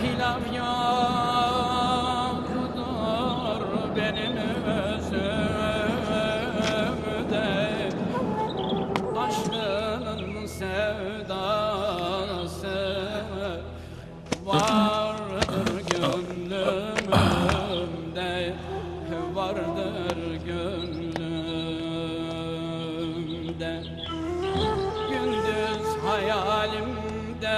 hilaf yoktur benim özümde, aşkın sevdası vardır gönlümde, vardır gönlümde. Gündüz hayalimde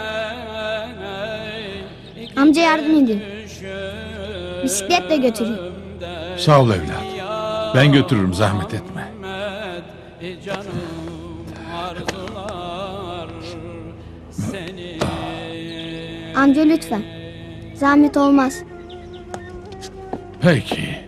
Amca yardım edin. Bisikletle götüreyim. Sağ ol evladım. Ben götürürüm, zahmet etme. Canım arzular seni. Amca lütfen. Zahmet olmaz. Peki.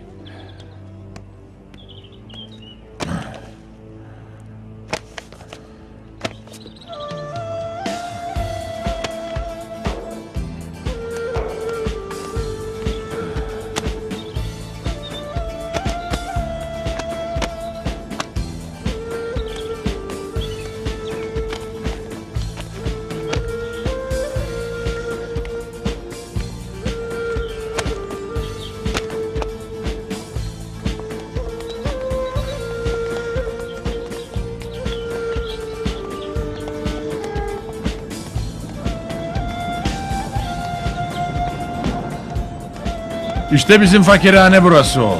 İşte bizim fakirhane burası oğlum.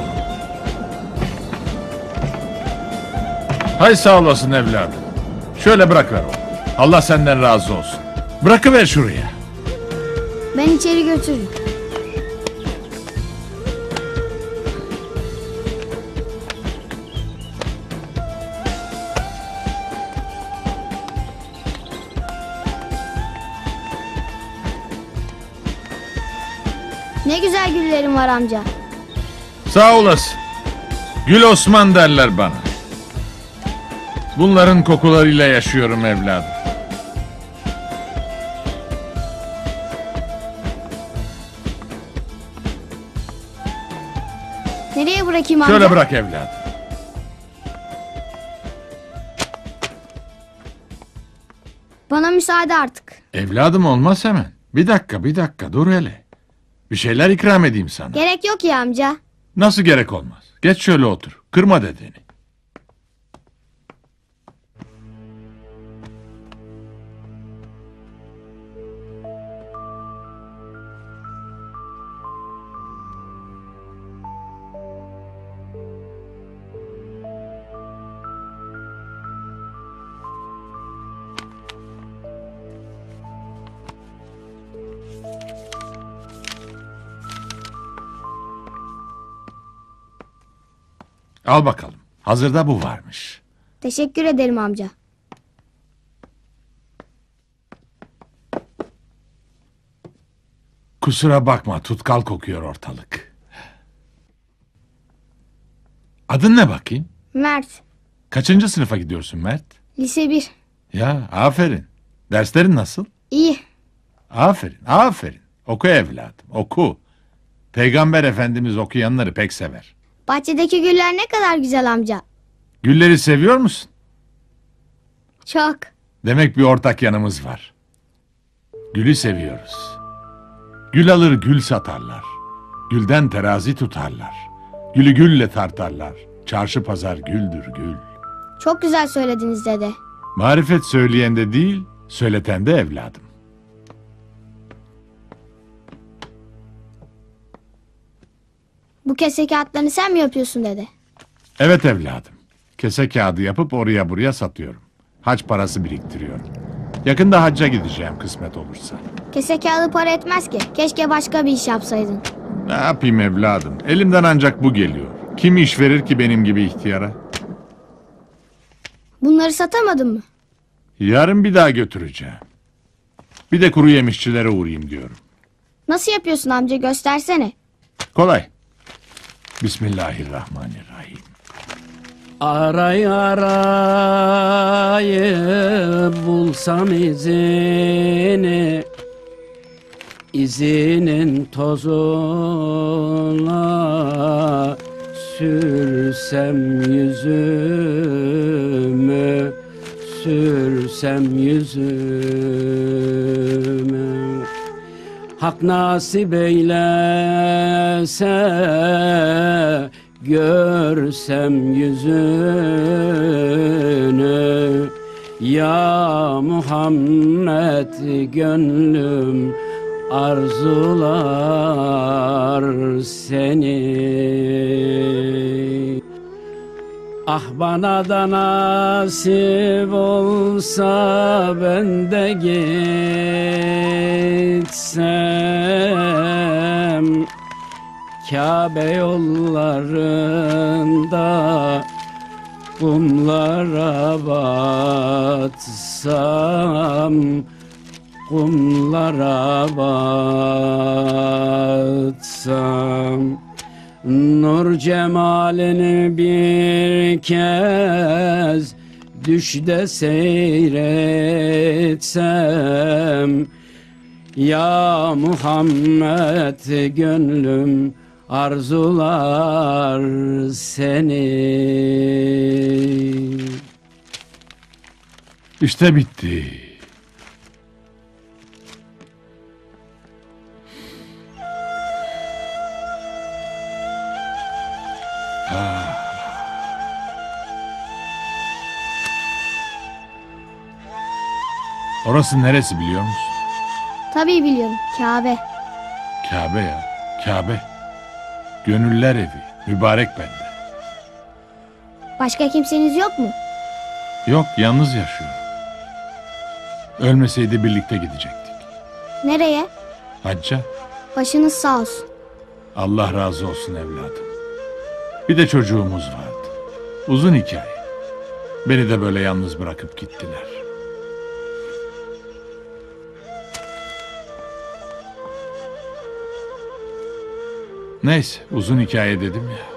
Hay sağ olasın evladım. Şöyle bırakıver oğlum. Allah senden razı olsun. Bırakıver şuraya. Ben içeri götürürüm. Ne güzel güllerim var amca. Sağ olasın. Gül Osman derler bana. Bunların kokularıyla yaşıyorum evladım. Nereye bırakayım amca? Şöyle bırak evladım. Bana müsaade artık. Evladım olmaz hemen. Bir dakika dur hele. Bir şeyler ikram edeyim sana. Gerek yok ya amca. Nasıl gerek olmaz? Geç şöyle otur. Kırma dedeni. Al bakalım. Hazırda bu varmış. Teşekkür ederim amca. Kusura bakma, tutkal kokuyor ortalık. Adın ne bakayım? Mert. Kaçıncı sınıfa gidiyorsun Mert? Lise 1. Ya aferin. Derslerin nasıl? İyi. Aferin. Oku evladım, oku. Peygamber Efendimiz okuyanları pek sever. Bahçedeki güller ne kadar güzel amca. Gülleri seviyor musun? Çok. Demek bir ortak yanımız var. Gülü seviyoruz. Gül alır gül satarlar. Gülden terazi tutarlar. Gülü gülle tartarlar. Çarşı pazar güldür gül. Çok güzel söylediniz dede. Marifet söyleyen de değil, söyleten de evladım. Bu kese kağıtlarını sen mi yapıyorsun dede? Evet evladım. Kese kağıdı yapıp oraya buraya satıyorum. Hac parası biriktiriyorum. Yakında hacca gideceğim kısmet olursa. Kese kağıdı para etmez ki. Keşke başka bir iş yapsaydın. Ne yapayım evladım? Elimden ancak bu geliyor. Kim iş verir ki benim gibi ihtiyara? Bunları satamadın mı? Yarın bir daha götüreceğim. Bir de kuru yemişçilere uğrayayım diyorum. Nasıl yapıyorsun amca, göstersene. Kolay. Bismillahirrahmanirrahim. Aray bulsam izini, izinin tozuna sürsem yüzümü, sürsem yüzümü. Hak nasip eylese görsem yüzünü. Ya Muhammed gönlüm arzular seni. Ah bana da nasip olsa ben de gitsem Kabe yollarında kumlara batsam, kumlara batsam. Nur cemalini bir kez düşte seyretsem, ya Muhammed gönlüm arzular seni. İşte bitti. Orası neresi biliyor musun? Tabii biliyorum. Kabe. Kabe ya, Kabe. Gönüller evi, mübarek bende. Başka kimseniz yok mu? Yok, yalnız yaşıyor. Ölmeseydi birlikte gidecektik. Nereye? Hacca, Başınız sağ olsun. Allah razı olsun evladım. Bir de çocuğumuz vardı. Uzun hikaye. Beni de böyle yalnız bırakıp gittiler. Neyse, uzun hikaye dedim ya.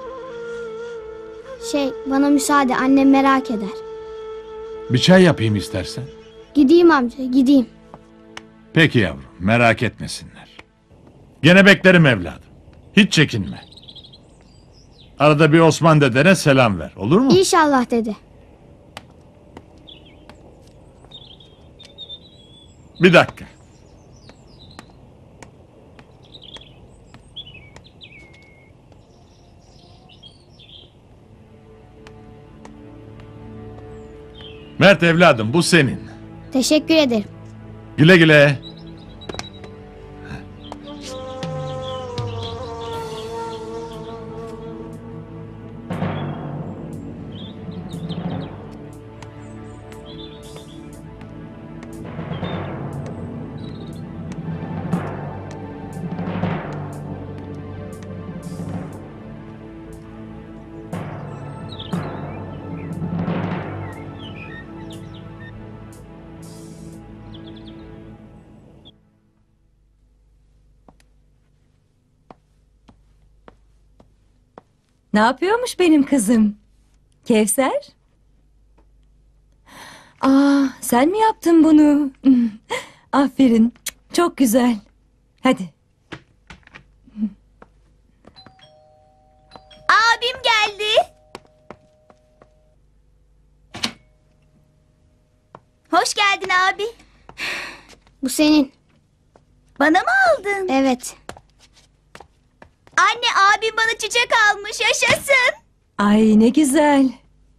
Bana müsaade, annem merak eder. Bir çay yapayım istersen. Gideyim amca, gideyim. Peki yavrum, merak etmesinler. Gene beklerim evladım. Hiç çekinme. Arada bir Osman dedene selam ver, olur mu? İnşallah dede. Bir dakika. Mert evladım, bu senin. Teşekkür ederim. Güle güle. Ne yapıyormuş benim kızım? Kevser? Sen mi yaptın bunu? Aferin. Çok güzel. Hadi. Abim geldi. Hoş geldin abi. Bu senin. Bana mı aldın? Evet. Anne, abim bana çiçek almış, yaşasın. Ay ne güzel.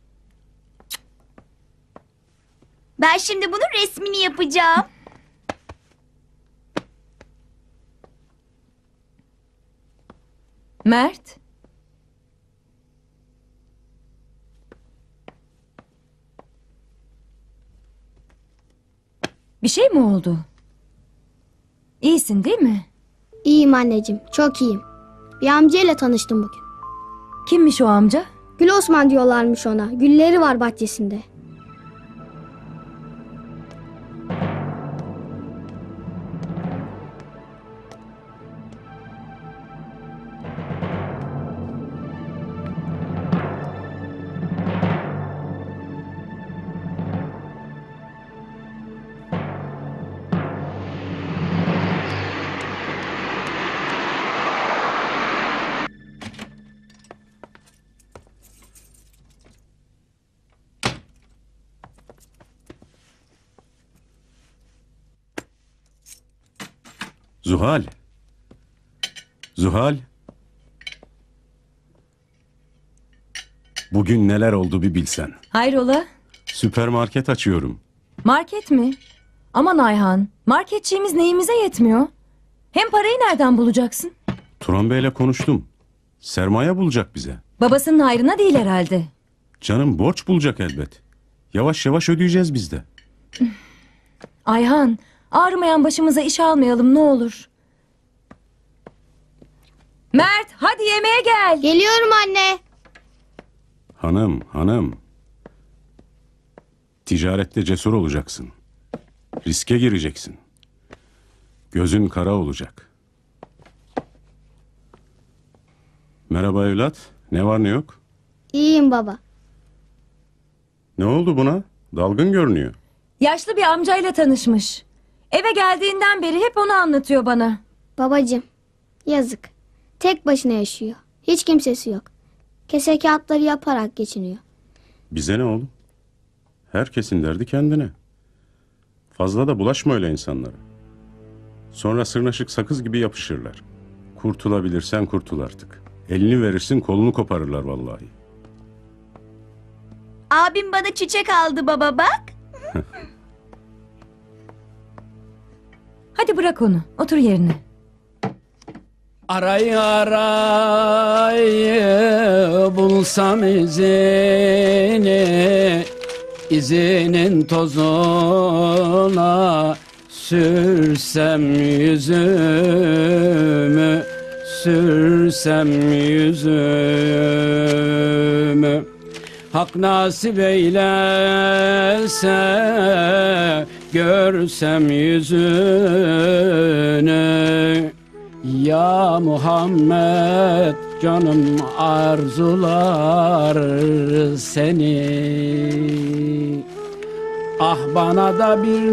Ben şimdi bunun resmini yapacağım. Mert. Bir şey mi oldu? İyisin değil mi? İyiyim anneciğim, çok iyiyim. Bir amcayla tanıştım bugün. Kimmiş o amca? Gül Osman diyorlarmış ona. Gülleri var bahçesinde. Zuhal. Zuhal. Bugün neler oldu bir bilsen. Hayrola? Süpermarket açıyorum. Market mi? Aman Ayhan, marketçiğimiz neyimize yetmiyor? Hem parayı nereden bulacaksın? Turan Bey'le konuştum. Sermaye bulacak bize. Babasının hayrına değil herhalde. Canım borç bulacak elbet. Yavaş yavaş ödeyeceğiz biz de. Ayhan, ağrımayan başımıza iş almayalım ne olur. Mert, hadi yemeğe gel. Geliyorum anne. Hanım. Ticarette cesur olacaksın. Riske gireceksin. Gözün kara olacak. Merhaba evlat. Ne var ne yok? İyiyim baba. Ne oldu buna? Dalgın görünüyor. Yaşlı bir amcayla tanışmış. Eve geldiğinden beri hep onu anlatıyor bana. Babacığım, yazık. Tek başına yaşıyor. Hiç kimsesi yok. Kese kağıtları yaparak geçiniyor. Bize ne oğlum? Herkesin derdi kendine. Fazla da bulaşma öyle insanlara. Sonra sırnaşık sakız gibi yapışırlar. Kurtulabilirsen kurtul artık. Elini verirsin kolunu koparırlar vallahi. Abim bana çiçek aldı baba bak. Hadi bırak onu, otur yerine. Arayı bulsam izini, izinin tozuna sürsem yüzümü, sürsem yüzümü. Hak nasip eylese görsem yüzünü. Ya Muhammed canım arzular seni. Ah bana da bir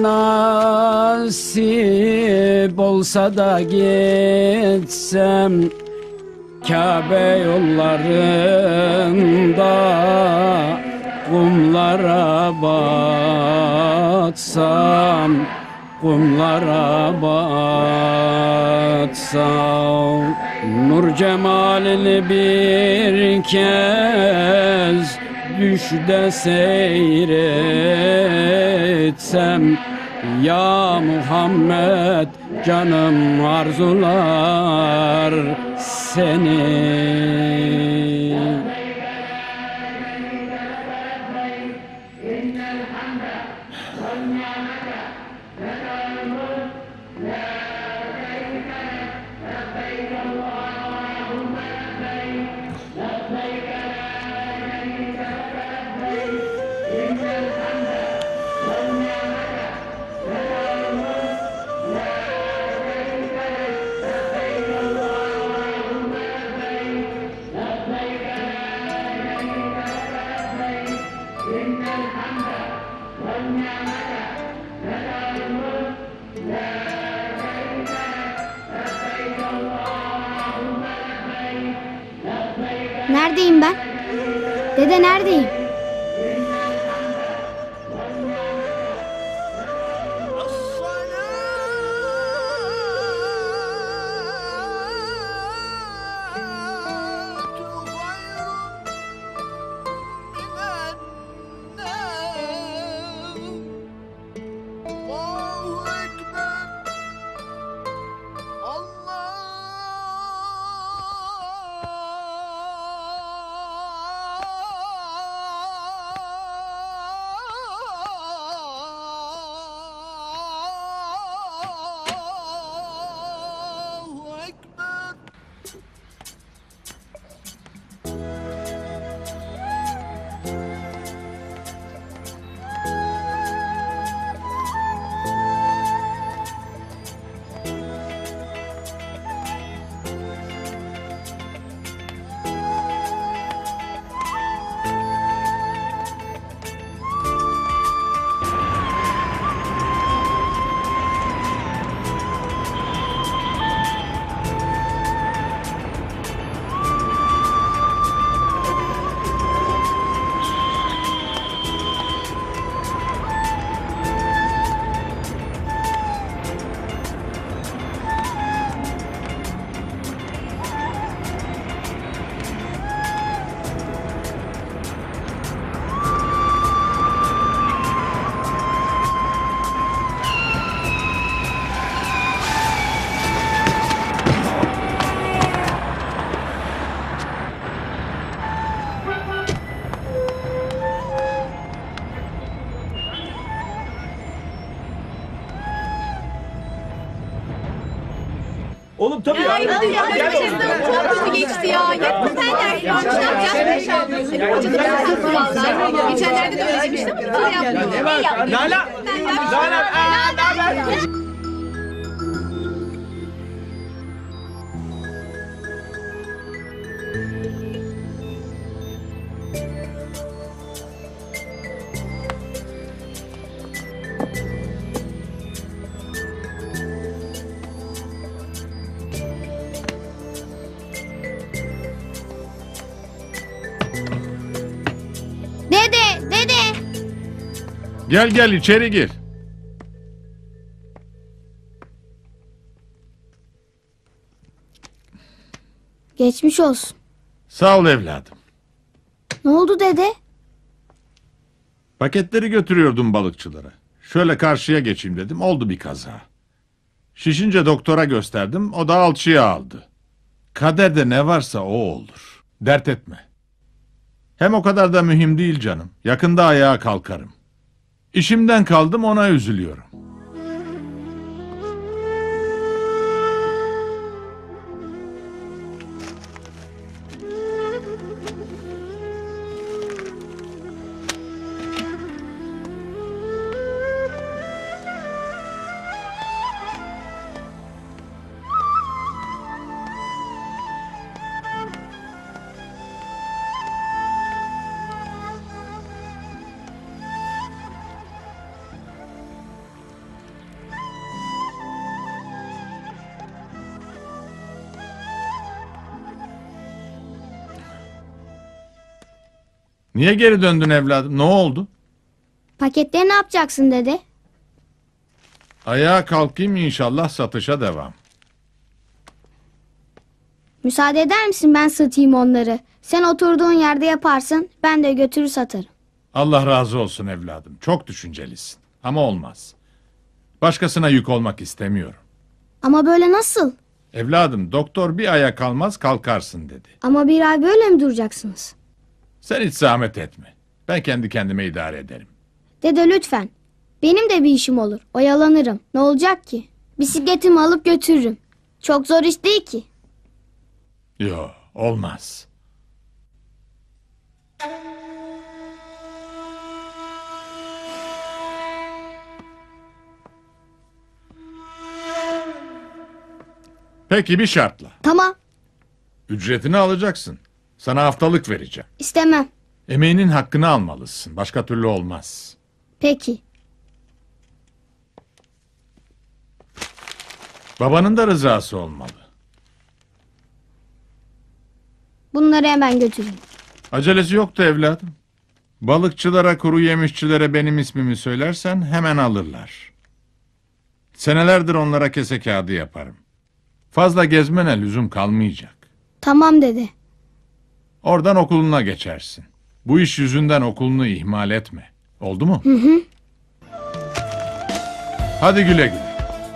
nasip olsa da gitsem Kabe yollarında kumlara batsam, kumlara batsam. Nur cemalini bir kez düşde seyretsem. Ya Muhammed canım arzular seni. Neredeyim ben? Dede neredeyim? Oğlum tabii ya. Çok kötü geçti ya. Yetmezler ya. Ne yapacağız? Vallahi. Geçenlerde de öyle demiştim ama bir türlü yapmıyor. Lala. Lala. Ne haber? Dede. Gel içeri gir. Geçmiş olsun. Sağ ol evladım. Ne oldu dede? Paketleri götürüyordum balıkçılara. Şöyle karşıya geçeyim dedim. Oldu bir kaza. Şişince doktora gösterdim. O da alçıya aldı. Kaderde ne varsa o olur. Dert etme. Hem o kadar da mühim değil canım. Yakında ayağa kalkarım. İşimden kaldım, ona üzülüyorum. Niye geri döndün evladım? Ne oldu? Paketleri ne yapacaksın dede? Ayağa kalkayım, inşallah satışa devam. Müsaade eder misin ben satayım onları? Sen oturduğun yerde yaparsın, ben de götürür satarım. Allah razı olsun evladım. Çok düşüncelisin. Ama olmaz. Başkasına yük olmak istemiyorum. Ama böyle nasıl? Evladım, doktor bir aya kalmaz kalkarsın dedi. Ama bir ay böyle mi duracaksınız? Sen hiç zahmet etme. Ben kendi kendime idare ederim. Dede lütfen. Benim de bir işim olur. Oyalanırım. Ne olacak ki? Bisikletimi alıp götürürüm. Çok zor iş değil ki. Yo, olmaz. Peki bir şartla. Tamam. Ücretini alacaksın. Sana haftalık vereceğim. İstemem. Emeğinin hakkını almalısın. Başka türlü olmaz. Peki. Babanın da rızası olmalı. Bunları hemen götürün. Acelesi yoktu evladım. Balıkçılara, kuru yemişçilere benim ismimi söylersen hemen alırlar. Senelerdir onlara kese kağıdı yaparım. Fazla gezmene lüzum kalmayacak. Tamam dede. Oradan okuluna geçersin. Bu iş yüzünden okulunu ihmal etme. Oldu mu? Hı hı. Hadi güle güle.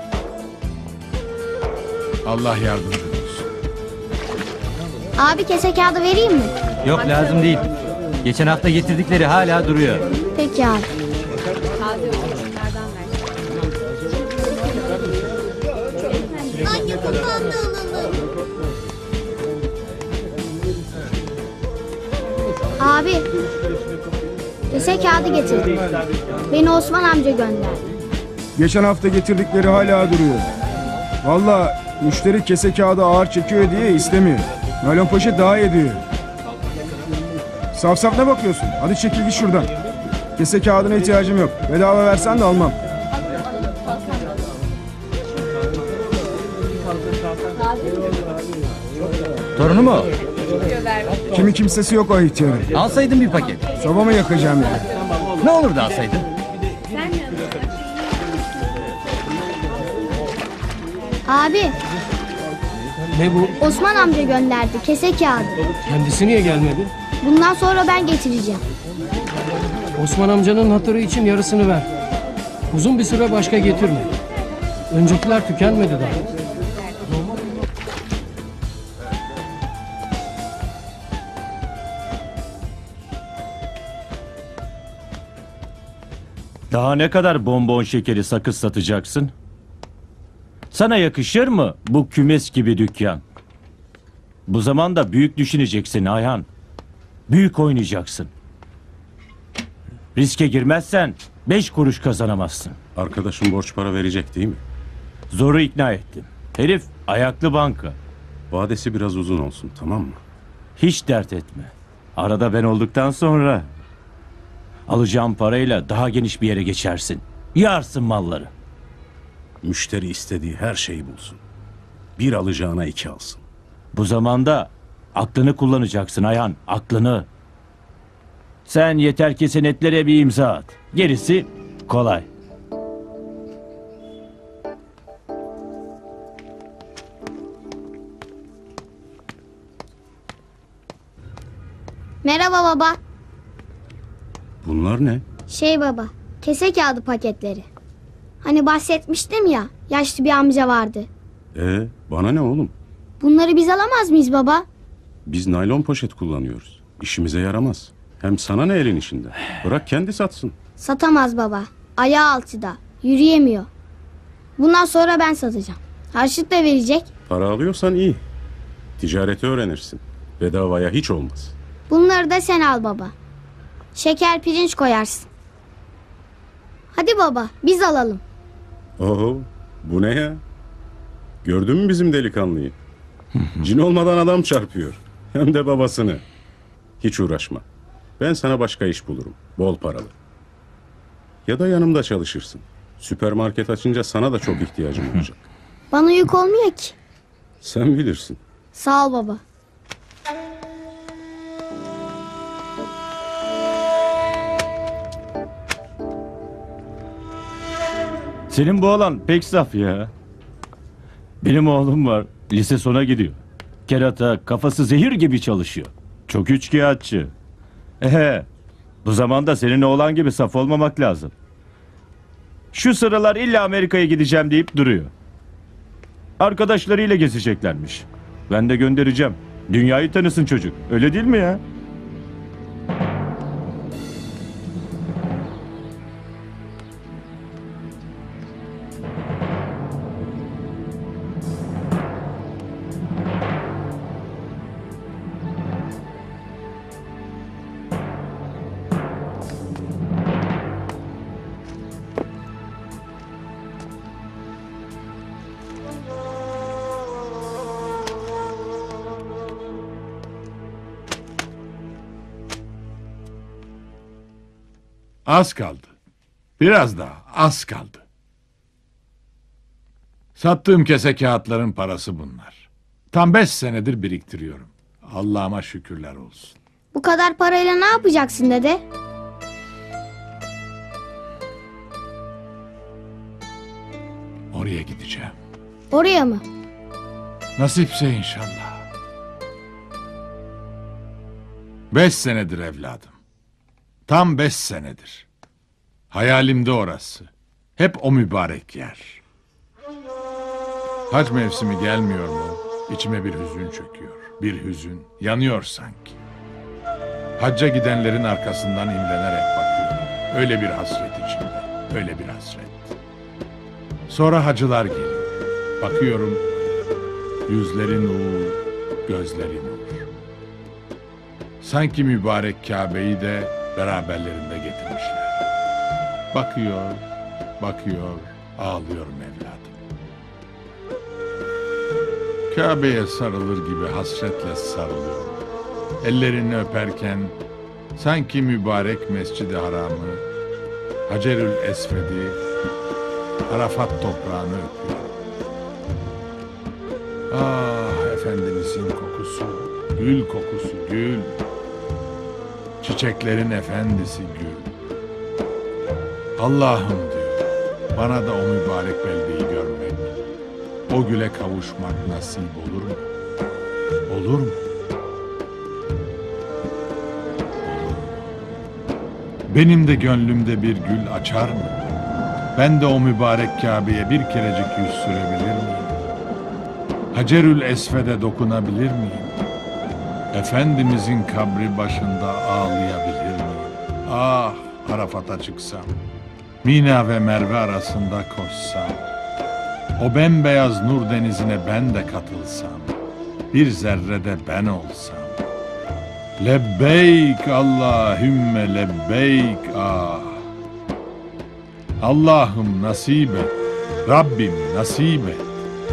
Allah yardımcın olsun. Abi kese kağıdı vereyim mi? Yok lazım değil. Geçen hafta getirdikleri hala duruyor. Peki abi. Anne bundan da alalım. Abi. Kese kağıdı getirdim. Beni Osman amca gönderdi. Geçen hafta getirdikleri hala duruyor. Vallahi müşteri kese kağıdı ağır çekiyor diye istemiyor. Naylon poşet daha iyi diyor. Saf saf ne bakıyorsun? Hadi çekil git şuradan. Kese kağıdına ihtiyacım yok. Bedava versen de almam. Torunu mu? Kimi kimsesi yok o ihtiyarın. Alsaydın bir paket. Sobamı yakacağım yani. Ne olurdu alsaydın? Abi. Ne bu? Osman amca gönderdi kese kağıdı. Kendisi niye gelmedi? Bundan sonra ben getireceğim. Osman amcanın hatırı için yarısını ver. Uzun bir süre başka getirme. Öncekiler tükenmedi daha. Daha ne kadar bonbon şekeri sakız satacaksın? Sana yakışır mı bu kümes gibi dükkan? Bu zamanda büyük düşüneceksin Ayhan. Büyük oynayacaksın. Riske girmezsen 5 kuruş kazanamazsın. Arkadaşım borç para verecek değil mi? Zoru ikna ettim. Herif ayaklı banka. Vadesi biraz uzun olsun, tamam mı? Hiç dert etme. Arada ben olduktan sonra alacağım parayla daha geniş bir yere geçersin. Yarsın malları. Müşteri istediği her şeyi bulsun. Bir alacağına 2 alsın. Bu zamanda aklını kullanacaksın Ayhan, aklını. Sen yeter ki senetlere bir imza at. Gerisi kolay. Merhaba baba. Bunlar ne? Baba, kese kağıdı paketleri. Hani bahsetmiştim ya, yaşlı bir amca vardı. Bana ne oğlum? Bunları biz alamaz mıyız baba? Biz naylon poşet kullanıyoruz. İşimize yaramaz. Hem sana ne elin işinde? Bırak kendi satsın. Satamaz baba. Ayağı alçıda, yürüyemiyor. Bundan sonra ben satacağım. Harçlık da verecek. Para alıyorsan iyi. Ticareti öğrenirsin. Bedavaya hiç olmaz. Bunları da sen al baba. Şeker pirinç koyarsın. Hadi baba, biz alalım. Oho, bu ne ya? Gördün mü bizim delikanlıyı? Cin olmadan adam çarpıyor. Hem de babasını. Hiç uğraşma. Ben sana başka iş bulurum. Bol paralı. Ya da yanımda çalışırsın. Süpermarket açınca sana da çok ihtiyacım olacak. Bana yük olmuyor ki. Sen bilirsin. Sağ ol baba. Senin bu oğlan pek saf ya. Benim oğlum var. Lise sona gidiyor. Kerata, kafası zehir gibi çalışıyor. Çok üçkağıtçı. Bu zamanda senin oğlan gibi saf olmamak lazım. Şu sıralar illa Amerika'ya gideceğim deyip duruyor. Arkadaşlarıyla gezeceklermiş. Ben de göndereceğim. Dünyayı tanısın çocuk. Öyle değil mi ya? Az kaldı. Biraz daha az kaldı. Sattığım kese kağıtların parası bunlar. Tam 5 senedir biriktiriyorum. Allah'ıma şükürler olsun. Bu kadar parayla ne yapacaksın dede? Oraya gideceğim. Oraya mı? Nasipse inşallah. 5 senedir evladım. Tam 5 senedir. Hayalimde orası. Hep o mübarek yer. Hac mevsimi gelmiyor mu? İçime bir hüzün çöküyor. Bir hüzün. Yanıyor sanki. Hacca gidenlerin arkasından imrenerek bakıyorum. Öyle bir hasret içimde. Öyle bir hasret. Sonra hacılar geliyor. Bakıyorum. Yüzleri nur, gözleri nur. Sanki mübarek Kabe'yi de beraberlerinde getirmişler. Bakıyor, bakıyor, ağlıyorum evladım. Kabe'ye sarılır gibi hasretle sarılıyorum. Ellerini öperken sanki mübarek Mescid-i Haram'ı, Hacerül Esved'i, Arafat toprağını öpüyorum. Ah Efendimizin kokusu, gül kokusu, gül. Çiçeklerin efendisi gül. Allah'ım diyor, bana da o mübarek beldeyi görmek, o güle kavuşmak nasip olur mu? Olur mu? Benim de gönlümde bir gül açar mı? Ben de o mübarek Kabe'ye bir kerecik yüz sürebilir miyim? Hacerül Esved'e dokunabilir miyim? Efendimizin kabri başında ağlayabilir miyim? Ah Arafat'a çıksam, Mina ve Merve arasında koşsam, O bembeyaz nur denizine ben de katılsam, bir zerrede ben olsam. Lebbeyk Allahümme lebbeyk ah. Allah'ım nasip et, Rabbim nasip et.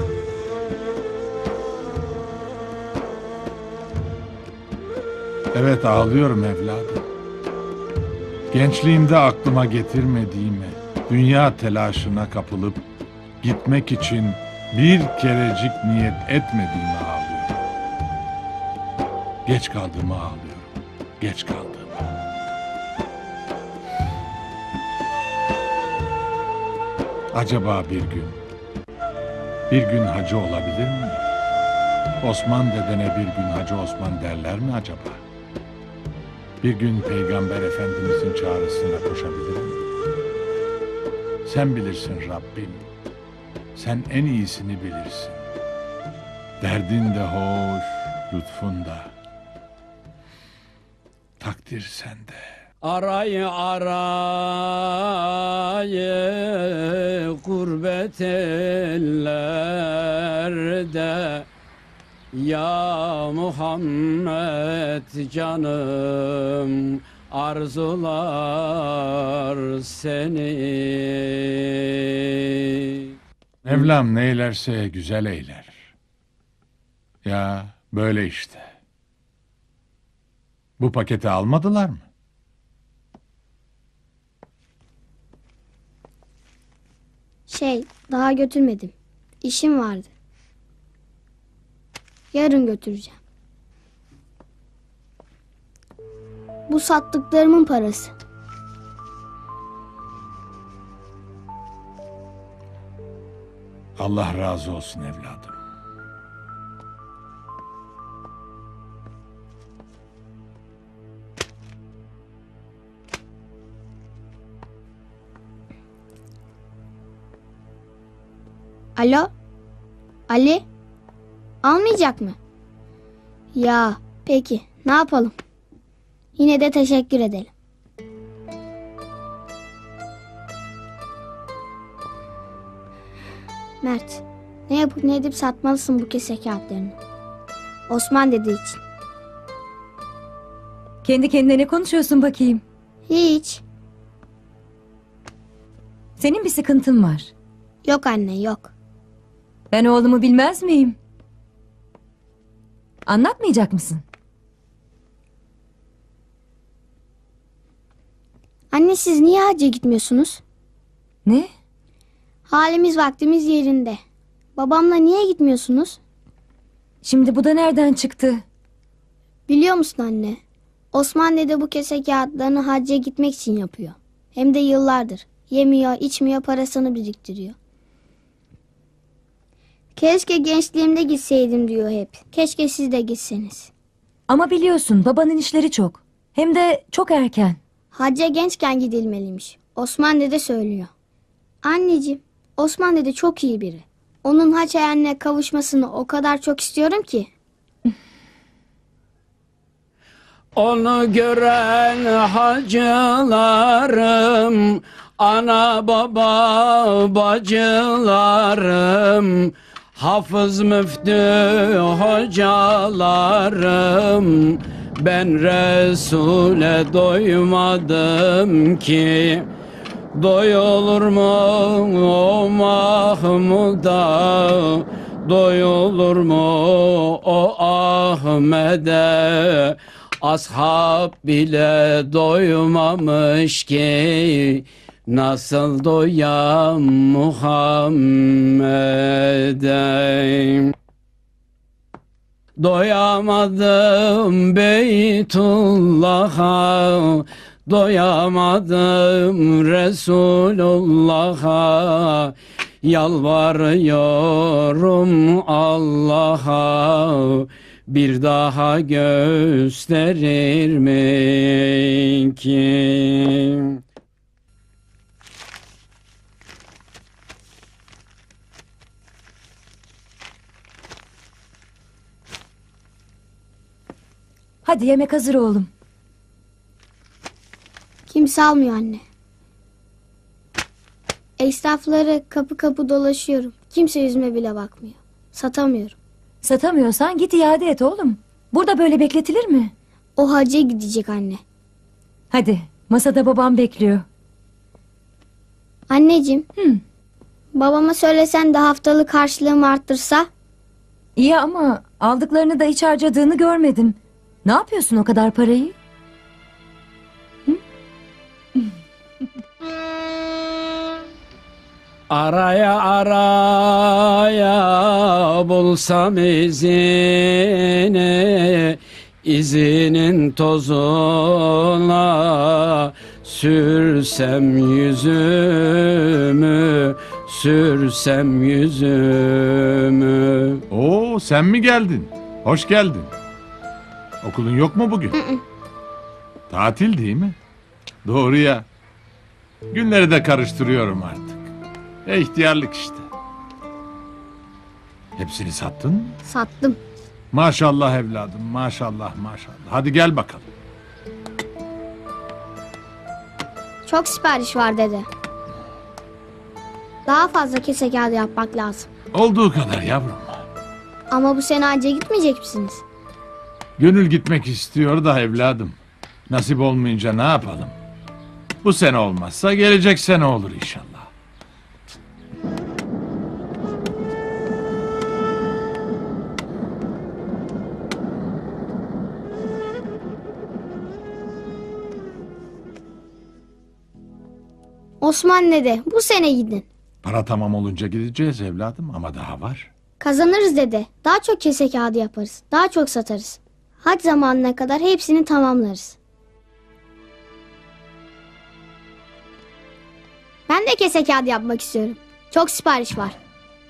Evet ağlıyorum evladım. Gençliğimde aklıma getirmediğime, dünya telaşına kapılıp gitmek için bir kerecik niyet etmediğime ağlıyorum. Geç kaldığıma ağlıyorum. Geç kaldığıma. Acaba bir gün hacı olabilir mi? Osman dedene bir gün Hacı Osman derler mi acaba? Bir gün Peygamber Efendimizin çağrısına koşabilir mi? Sen bilirsin Rabbim. Sen en iyisini bilirsin. Derdin de hoş, lütfun da. Takdir sende. Arayı gurbet ellerde, ya Muhammed canım arzular seni. Mevlam neylerse güzel eyler. Ya böyle işte. Bu paketi almadılar mı? Daha götürmedim. İşim vardı. Yarın götüreceğim. Bu sattıklarımın parası. Allah razı olsun evladım. Alo? Ali? Almayacak mı? Ya peki ne yapalım? Yine de teşekkür edelim. Mert, ne yapıp ne edip satmalısın bu kese kağıtlarını. Osman dediği için. Kendi kendine ne konuşuyorsun bakayım? Hiç. Senin bir sıkıntın var. Yok anne yok. Ben oğlumu bilmez miyim? Anlatmayacak mısın? Anne siz niye hacca gitmiyorsunuz? Ne? Halimiz vaktimiz yerinde. Babamla niye gitmiyorsunuz? Şimdi bu da nereden çıktı? Biliyor musun anne? Osman dede bu kese kağıtlarını hacca gitmek için yapıyor. Hem de yıllardır. Yemiyor, içmiyor, parasını biriktiriyor. Keşke gençliğimde gitseydim diyor hep. Keşke siz de gitseniz. Ama biliyorsun babanın işleri çok. Hem de çok erken. Hacca gençken gidilmeliymiş. Osman dede söylüyor. Anneciğim, Osman dede çok iyi biri. Onun hac hayaline kavuşmasını o kadar çok istiyorum ki. Onu gören hacılarım, ana baba bacılarım, hafız müftü hocalarım, ben Resul'e doymadım ki. Doyulur mu o Mahmud'a, doyulur mu o Ahmet'e? Ashab bile doymamış ki, nasıl doyam Muhammed'e? Doyamadım Beytullah'a, doyamadım Resulullah'a, yalvarıyorum Allah'a, bir daha gösterir mi ki? Hadi yemek hazır oğlum. Kimse almıyor anne. Esnafları kapı kapı dolaşıyorum. kimse yüzüme bile bakmıyor. Satamıyorum. Satamıyorsan git iade et oğlum. Burada böyle bekletilir mi? O hacıya gidecek anne. Hadi masada babam bekliyor. Anneciğim. Babama söylesen de haftalık harçlığımı arttırsa. İyi ama aldıklarını da hiç harcadığını görmedim. Ne yapıyorsun o kadar parayı? Araya araya bulsam izini, izinin tozuna sürsem yüzümü, sürsem yüzümü. Oo, sen mi geldin? Hoş geldin. Okulun yok mu bugün? Tatil değil mi? Doğru ya. Günleri de karıştırıyorum artık. İhtiyarlık işte. Hepsini sattın mı? Sattım. Maşallah evladım, maşallah maşallah. Hadi gel bakalım. Çok sipariş var dede. Daha fazla kese kağıdı yapmak lazım. Olduğu kadar yavrum. Ama bu sene hacca gitmeyecek misiniz? Gönül gitmek istiyor da evladım. Nasip olmayınca ne yapalım? Bu sene olmazsa gelecek sene olur inşallah. Osman dede, bu sene gidin. Para tamam olunca gideceğiz evladım ama daha var. Kazanırız dede. Daha çok kese kağıdı yaparız. Daha çok satarız. Hac zamanına kadar hepsini tamamlarız. Ben de kese kağıdı yapmak istiyorum. Çok sipariş var.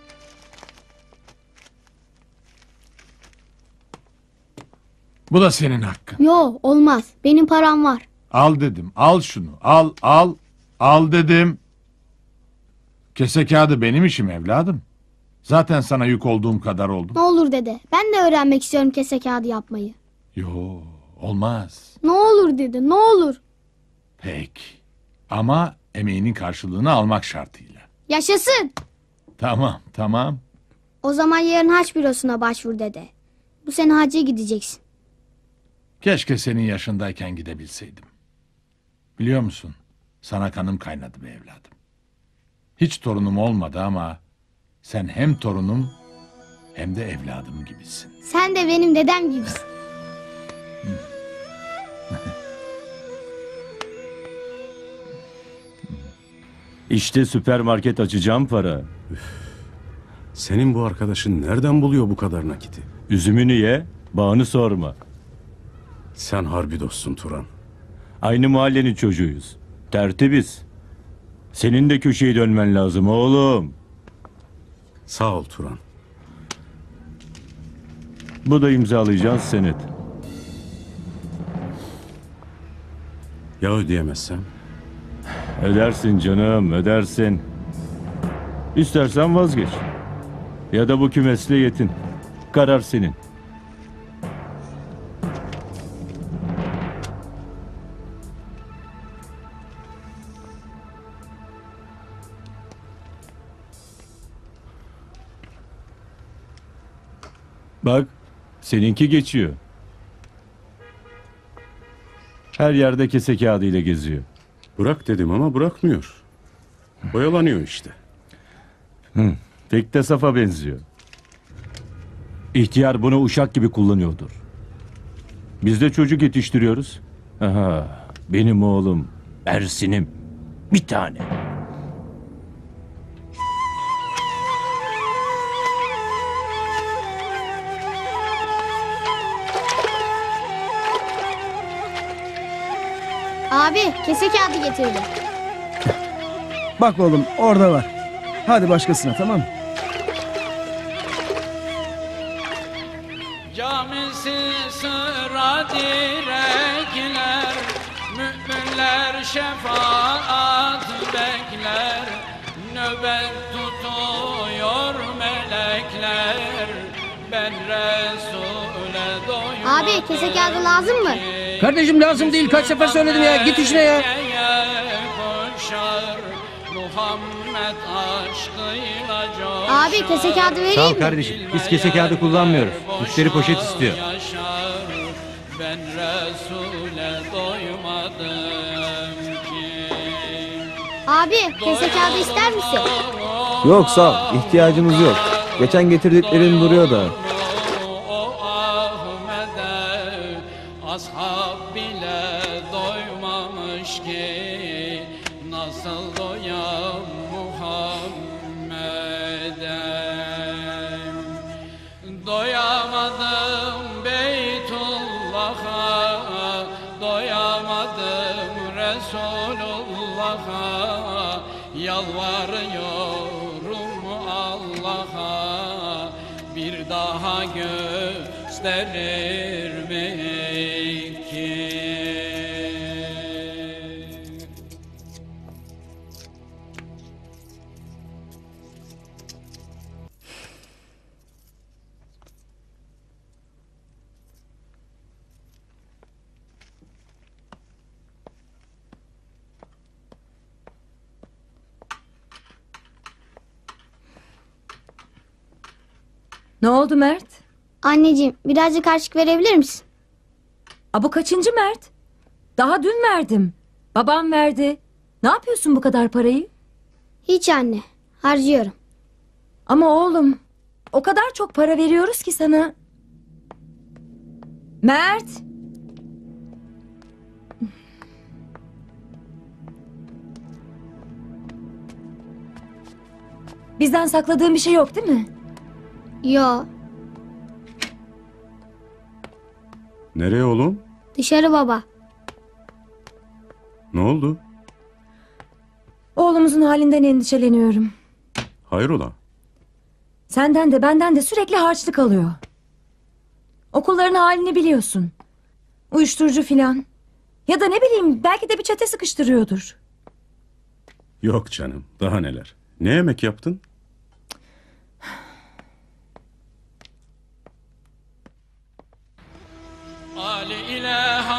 Bu da senin hakkın. Yo, olmaz. Benim param var. Al dedim. Al şunu. Al al. Al dedim. Kese kağıdı benim işim evladım. Zaten sana yük olduğum kadar oldum. Ne olur dede. Ben de öğrenmek istiyorum kese kağıdı yapmayı. Yo, olmaz. Ne olur dede, ne olur. Peki. Ama emeğinin karşılığını almak şartıyla. Yaşasın. Tamam, tamam. O zaman yarın haç bürosuna başvur dede. Bu sene hacca gideceksin. Keşke senin yaşındayken gidebilseydim. Biliyor musun? Sana kanım kaynadı be evladım. Hiç torunum olmadı ama sen hem torunum hem de evladım gibisin. Sen de benim dedem gibisin. İşte süpermarket açacağım para. Senin bu arkadaşın nereden buluyor bu kadar nakiti? Üzümünü ye, bağını sorma. Sen harbi dostsun Turan. Aynı mahallenin çocuğuyuz. Tertibiz. Senin de köşeyi dönmen lazım oğlum. Sağ ol Turan. Bu da imzalayacağız senet. Ya ödeyemezsem? Ödersin canım, ödersin. İstersen vazgeç. Ya da bu kümesle yetin. Karar senin. Bak, seninki geçiyor. Her yerde kese kağıdıyla geziyor. Bırak dedim ama bırakmıyor. Oyalanıyor işte. Pek de safa benziyor. İhtiyar bunu uşak gibi kullanıyordur. Biz de çocuk yetiştiriyoruz. Aha, benim oğlum Ersin'im. Bir tane. Abi kese kağıdı getirdim. Bak oğlum orada var. Hadi başkasına, tamam mı? Camisi sıra direkler, müminler şefaat bekler, nöbet tutuyor melekler, ben Resul'e doymadım. Abi kese kağıdı lazım mı? Kardeşim lazım değil, kaç sefer söyledim ya, git işine ya. Koşar, Muhammed aşkıyla coşar. Abi kese kağıdı vereyim Sağ ol mi? kardeşim. Biz kese kağıdı kullanmıyoruz. Müşteri poşet istiyor. Yaşar, ben Resul'e doymadım ki. Abi kese kağıdı ister misin? Yok sağ ol. İhtiyacımız yok. Geçen getirdiklerin duruyor da. O Ahmet'e ashab bile doymamış ki nasıl doyam Muhammed'e. Doyamadım Beytullah'a, doyamadım Resulullah'a, yalvarıyorum Allah'a, bir daha gösterir mi ki? Ne oldu Mert? Anneciğim birazcık harçlık verebilir misin? Bu kaçıncı Mert? Daha dün verdim. Babam verdi. Ne yapıyorsun bu kadar parayı? Hiç anne. Harcıyorum. Ama oğlum, o kadar çok para veriyoruz ki sana. Mert! Bizden sakladığın bir şey yok değil mi? Yo, Nereye oğlum? dışarı baba. Ne oldu? Oğlumuzun halinden endişeleniyorum. Hayrola? Senden de benden de sürekli harçlık alıyor. Okulların halini biliyorsun. Uyuşturucu filan. Ya da ne bileyim belki de bir çete sıkıştırıyordur. Yok canım, daha neler. Ne yemek yaptın? Ali ile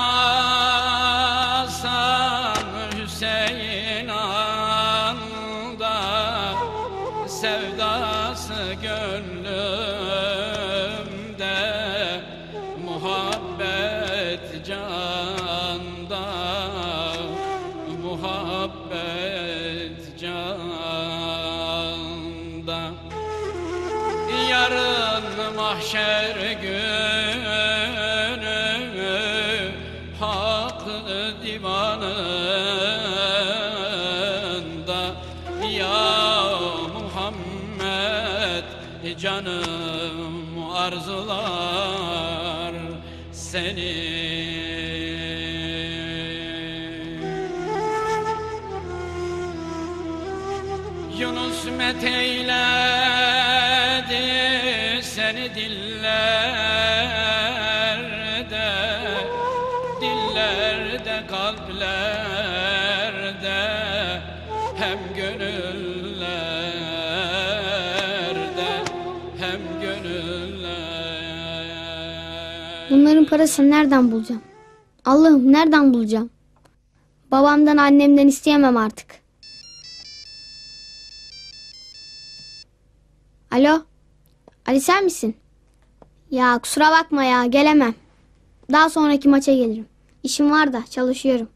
Hasan Hüseyin anda, sevdası gönlümde, muhabbet canda, muhabbet canda. Yarın mahşer günü hak divanında, ya Muhammed canım arzular seni. Yunus meteyledi seni dillerde, dillerde, kalplerde, hem gönüllerde, hem gönüllerde. Bunların parasını nereden bulacağım? Allah'ım nereden bulacağım? Babamdan annemden isteyemem artık. Alo? Ali sen misin? Ya kusura bakma ya gelemem. Daha sonraki maça gelirim. İşim var da çalışıyorum.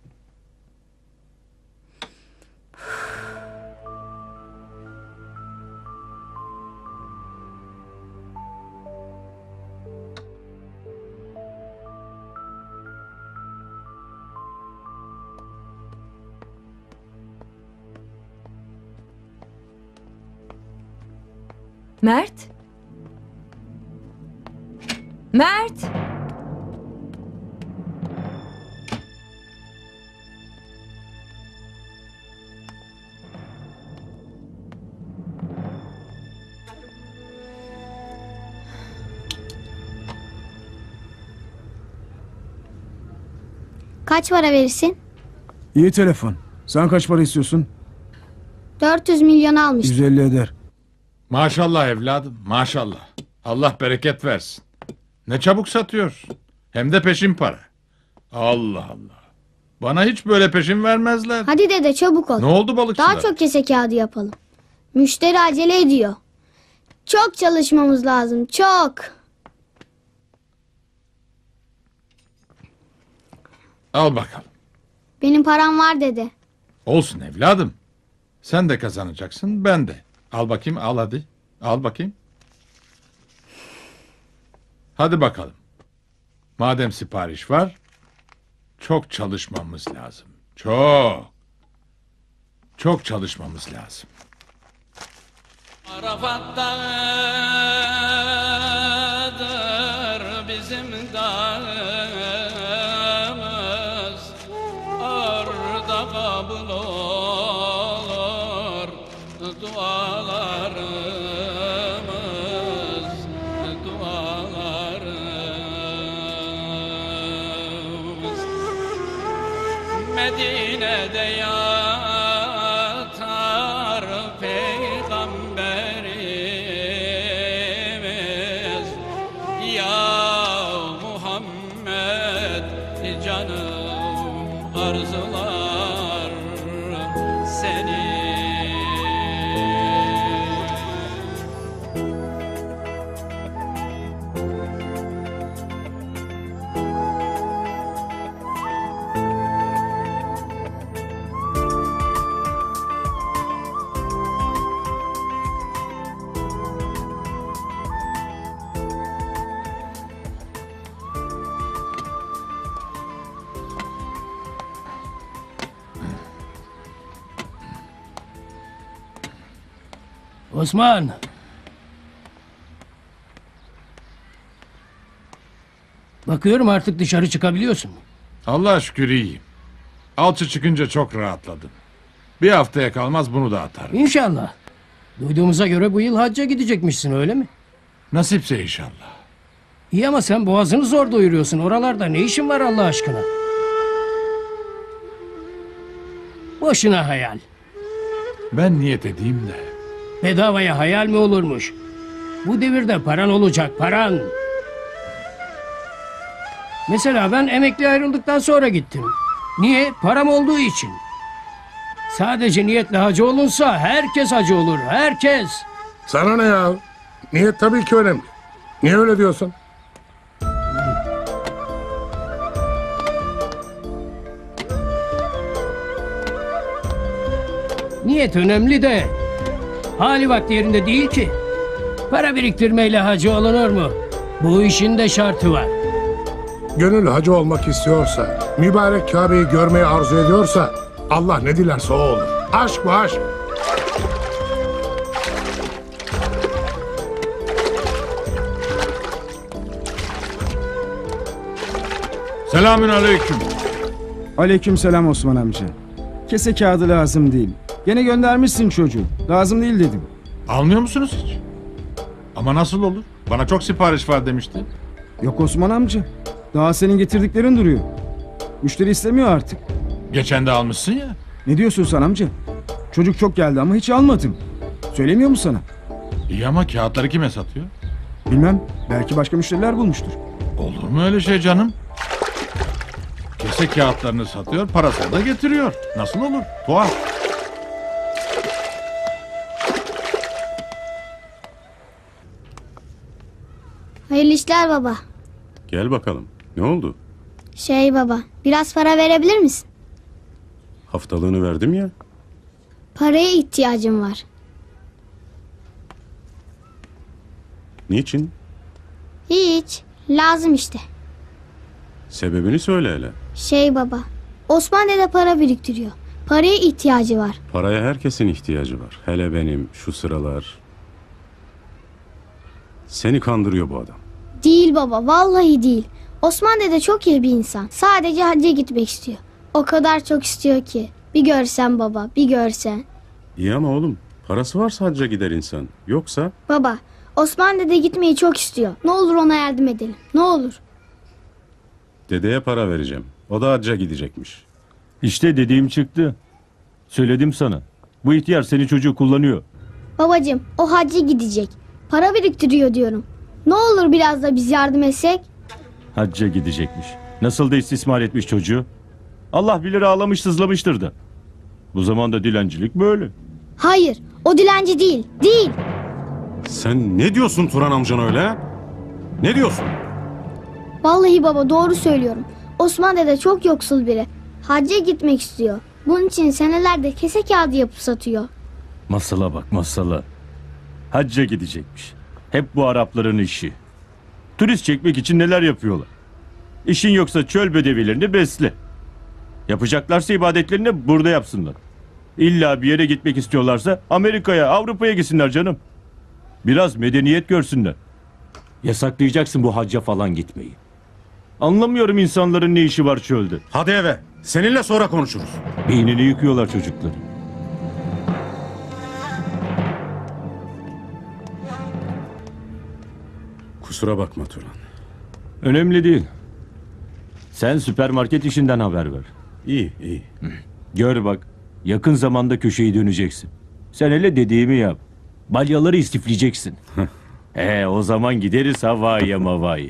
Mert? Mert! Kaç para verirsin? İyi telefon. Sen kaç para istiyorsun? 400 milyon almıştım. 150 eder. Maşallah evladım, maşallah. Allah bereket versin. Ne çabuk satıyorsun. Hem de peşin para. Allah Allah. Bana hiç böyle peşin vermezler. Hadi dede çabuk ol. Ne oldu balıkçılar? Daha çok kese kağıdı yapalım. Müşteri acele ediyor. Çok çalışmamız lazım, çok. Al bakalım. Benim param var dede. Olsun evladım. Sen de kazanacaksın, ben de. Al bakayım, al hadi. Al bakayım. Hadi bakalım. Madem sipariş var, çok çalışmamız lazım. Çok. Çok çalışmamız lazım. Arafat'tadır bizim dağımız, orada kabul olur dualarımız, dualarımız. Medine'de yatar Peygamberimiz, ya Muhammed canım arzular seni. Osman. Bakıyorum artık dışarı çıkabiliyorsun. Allah'a şükür iyiyim. Alçı çıkınca çok rahatladım. Bir haftaya kalmaz bunu da atarım. İnşallah. Duyduğumuza göre bu yıl hacca gidecekmişsin, öyle mi? Nasipse inşallah. İyi ama sen boğazını zor doyuruyorsun. Oralarda ne işin var Allah aşkına? Boşuna hayal. Ben niyet edeyim de. Bedavaya hayal mi olurmuş? Bu devirde paran olacak, paran. Mesela ben emekli ayrıldıktan sonra gittim. Niye? Param olduğu için. Sadece niyetle hacı olunsa herkes hacı olur, herkes. Sana ne ya? Niyet tabii ki önemli. Niye öyle diyorsun? Niyet önemli de hali vakti yerinde değil ki. Para biriktirmeyle hacı olunur mu? Bu işin de şartı var. Gönül hacı olmak istiyorsa, mübarek Kabe'yi görmeyi arzu ediyorsa Allah ne dilerse o olur. Aşk bu aşk. Selamün aleyküm. Aleykümselam Osman amca. Kese kağıdı lazım değil. Gene göndermişsin çocuğu. Lazım değil dedim. Almıyor musunuz hiç? Ama nasıl olur? Bana çok sipariş var demişti. Yok Osman amca. Daha senin getirdiklerin duruyor. Müşteri istemiyor artık. Geçen de almışsın ya. Ne diyorsun sen amca? Çocuk çok geldi ama hiç almadım. Söylemiyor mu sana? İyi ama kağıtları kime satıyor? Bilmem. Belki başka müşteriler bulmuştur. Olur mu öyle şey canım? Kese kağıtlarını satıyor, parasını da getiriyor. Nasıl olur? Tuhaf. Hayırlı işler baba. Gel bakalım. Ne oldu? Baba, biraz para verebilir misin? Haftalığını verdim ya. Paraya ihtiyacım var. Niçin? Hiç. Lazım işte. Sebebini söyle hele. Baba, Osman dede para biriktiriyor. Paraya ihtiyacı var. Paraya herkesin ihtiyacı var. Hele benim şu sıralar. Seni kandırıyor bu adam. Değil baba, vallahi değil. Osman dede çok iyi bir insan. Sadece hacca gitmek istiyor. O kadar çok istiyor ki. Bir görsen baba, bir görsen. İyi ama oğlum, parası varsa hacca gider insan. Yoksa Baba, Osman dede gitmeyi çok istiyor. Ne olur ona yardım edelim. Ne olur. dedeye para vereceğim. O da hacca gidecekmiş. İşte dediğim çıktı. Söyledim sana. Bu ihtiyar seni çocuğu kullanıyor. Babacığım, o hacca gidecek. Para biriktiriyor diyorum. Ne olur biraz da biz yardım etsek. Hacca gidecekmiş. Nasıl da istismar etmiş çocuğu. Allah bilir ağlamış sızlamıştır da. Bu zamanda dilencilik böyle. Hayır, o dilenci değil, değil. Sen ne diyorsun Turan amcana öyle ha? Ne diyorsun? Vallahi baba doğru söylüyorum. Osman dede çok yoksul biri. Hacca gitmek istiyor. Bunun için senelerde kese kağıdı yapıp satıyor. Masala bak masala. Hacca gidecekmiş. Hep bu Arapların işi. Turist çekmek için neler yapıyorlar. İşin yoksa çöl bedevilerini besle. Yapacaklarsa ibadetlerini burada yapsınlar. İlla bir yere gitmek istiyorlarsa Amerika'ya, Avrupa'ya gitsinler canım. Biraz medeniyet görsünler. Yasaklayacaksın bu hacca falan gitmeyi. Anlamıyorum insanların ne işi var çölde. Hadi eve. Seninle sonra konuşuruz. Beynini yıkıyorlar çocukları. Kusura bakma Turan. Önemli değil. Sen süpermarket işinden haber ver. İyi, iyi. Gör bak, yakın zamanda köşeyi döneceksin. Sen hele dediğimi yap. Balyaları istifleyeceksin. O zaman gideriz havaya mavaya.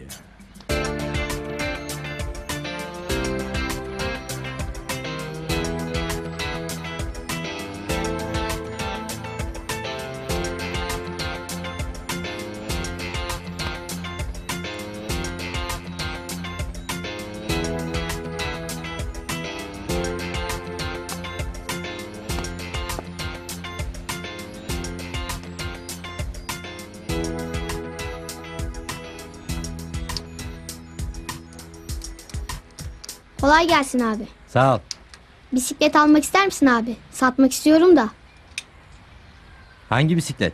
Kolay gelsin abi. Sağ ol. Bisiklet almak ister misin abi? Satmak istiyorum da. Hangi bisiklet?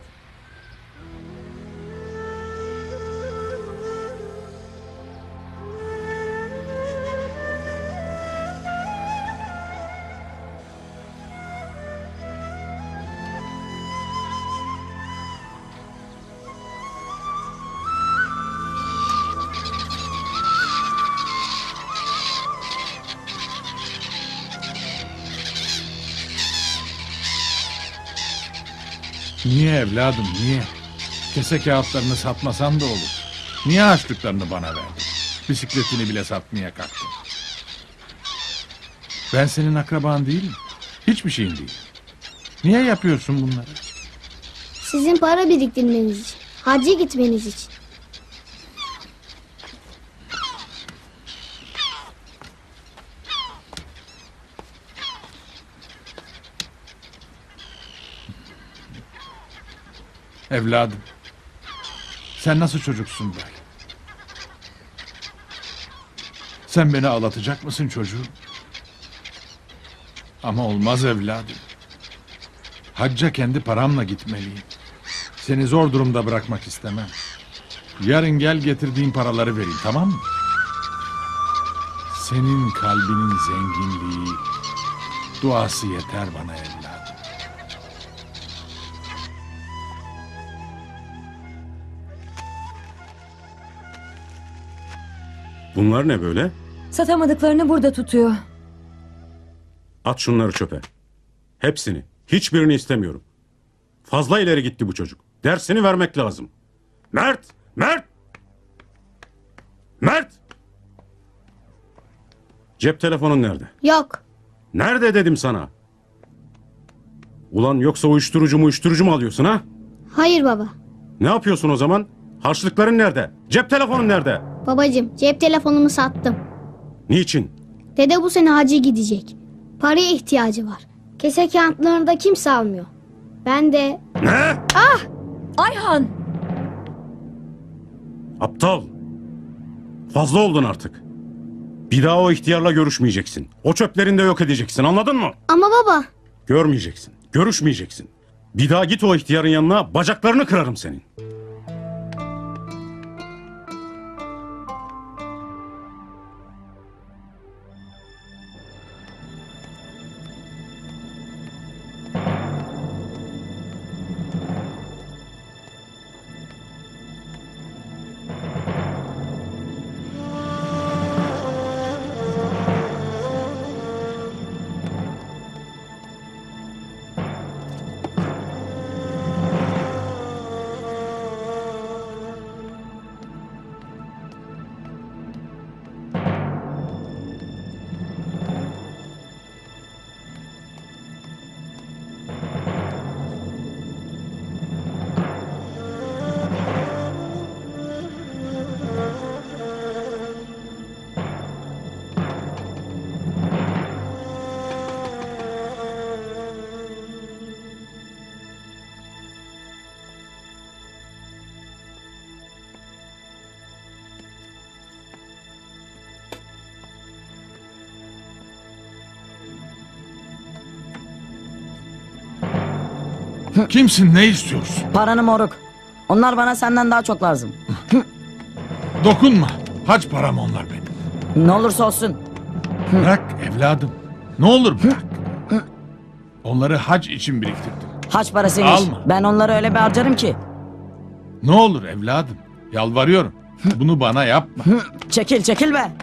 Niye evladım niye? Kese kağıtlarını satmasan da olur. Niye harçlıklarını bana verdin? Bisikletini bile satmaya kalktın. Ben senin akraban değilim. Hiçbir şeyin değil. Niye yapıyorsun bunları? Sizin para biriktirmeniz için. Hacca gitmeniz için. Evladım. Sen nasıl çocuksun böyle? Sen beni ağlatacak mısın çocuğum? Ama olmaz evladım. Hacca kendi paramla gitmeliyim. Seni zor durumda bırakmak istemem. Yarın gel getirdiğin paraları vereyim, tamam mı? Senin kalbinin zenginliği, duası yeter bana evladım. Bunlar ne böyle? Satamadıklarını burada tutuyor. At şunları çöpe. Hepsini. Hiçbirini istemiyorum. Fazla ileri gitti bu çocuk. Dersini vermek lazım. Mert! Mert! Mert! Cep telefonun nerede? Yok. Nerede dedim sana? Ulan yoksa uyuşturucu mu alıyorsun ha? Hayır baba. Ne yapıyorsun o zaman? Harçlıkların nerede? Cep telefonun nerede? Babacığım cep telefonumu sattım. Niçin? Dede bu sene hacca gidecek. Paraya ihtiyacı var. Kese kağıtlarını da kimse almıyor. Ben de... Ne? Ayhan! Aptal. Fazla oldun artık. Bir daha o ihtiyarla görüşmeyeceksin. O çöplerini de yok edeceksin, anladın mı? Ama baba... Görmeyeceksin, görüşmeyeceksin. Bir daha git o ihtiyarın yanına, bacaklarını kırarım senin. Kimsin, ne istiyorsun? Paranı moruk. Onlar bana senden daha çok lazım. Dokunma. Hac param onlar benim. Ne olursa olsun. Bırak evladım. Ne olur bırak. Onları hac için biriktirdim. Haç parasıymış. Alma. Ben onları öyle bir harcarım ki. Ne olur evladım. Yalvarıyorum. Bunu bana yapma. Çekil çekil be.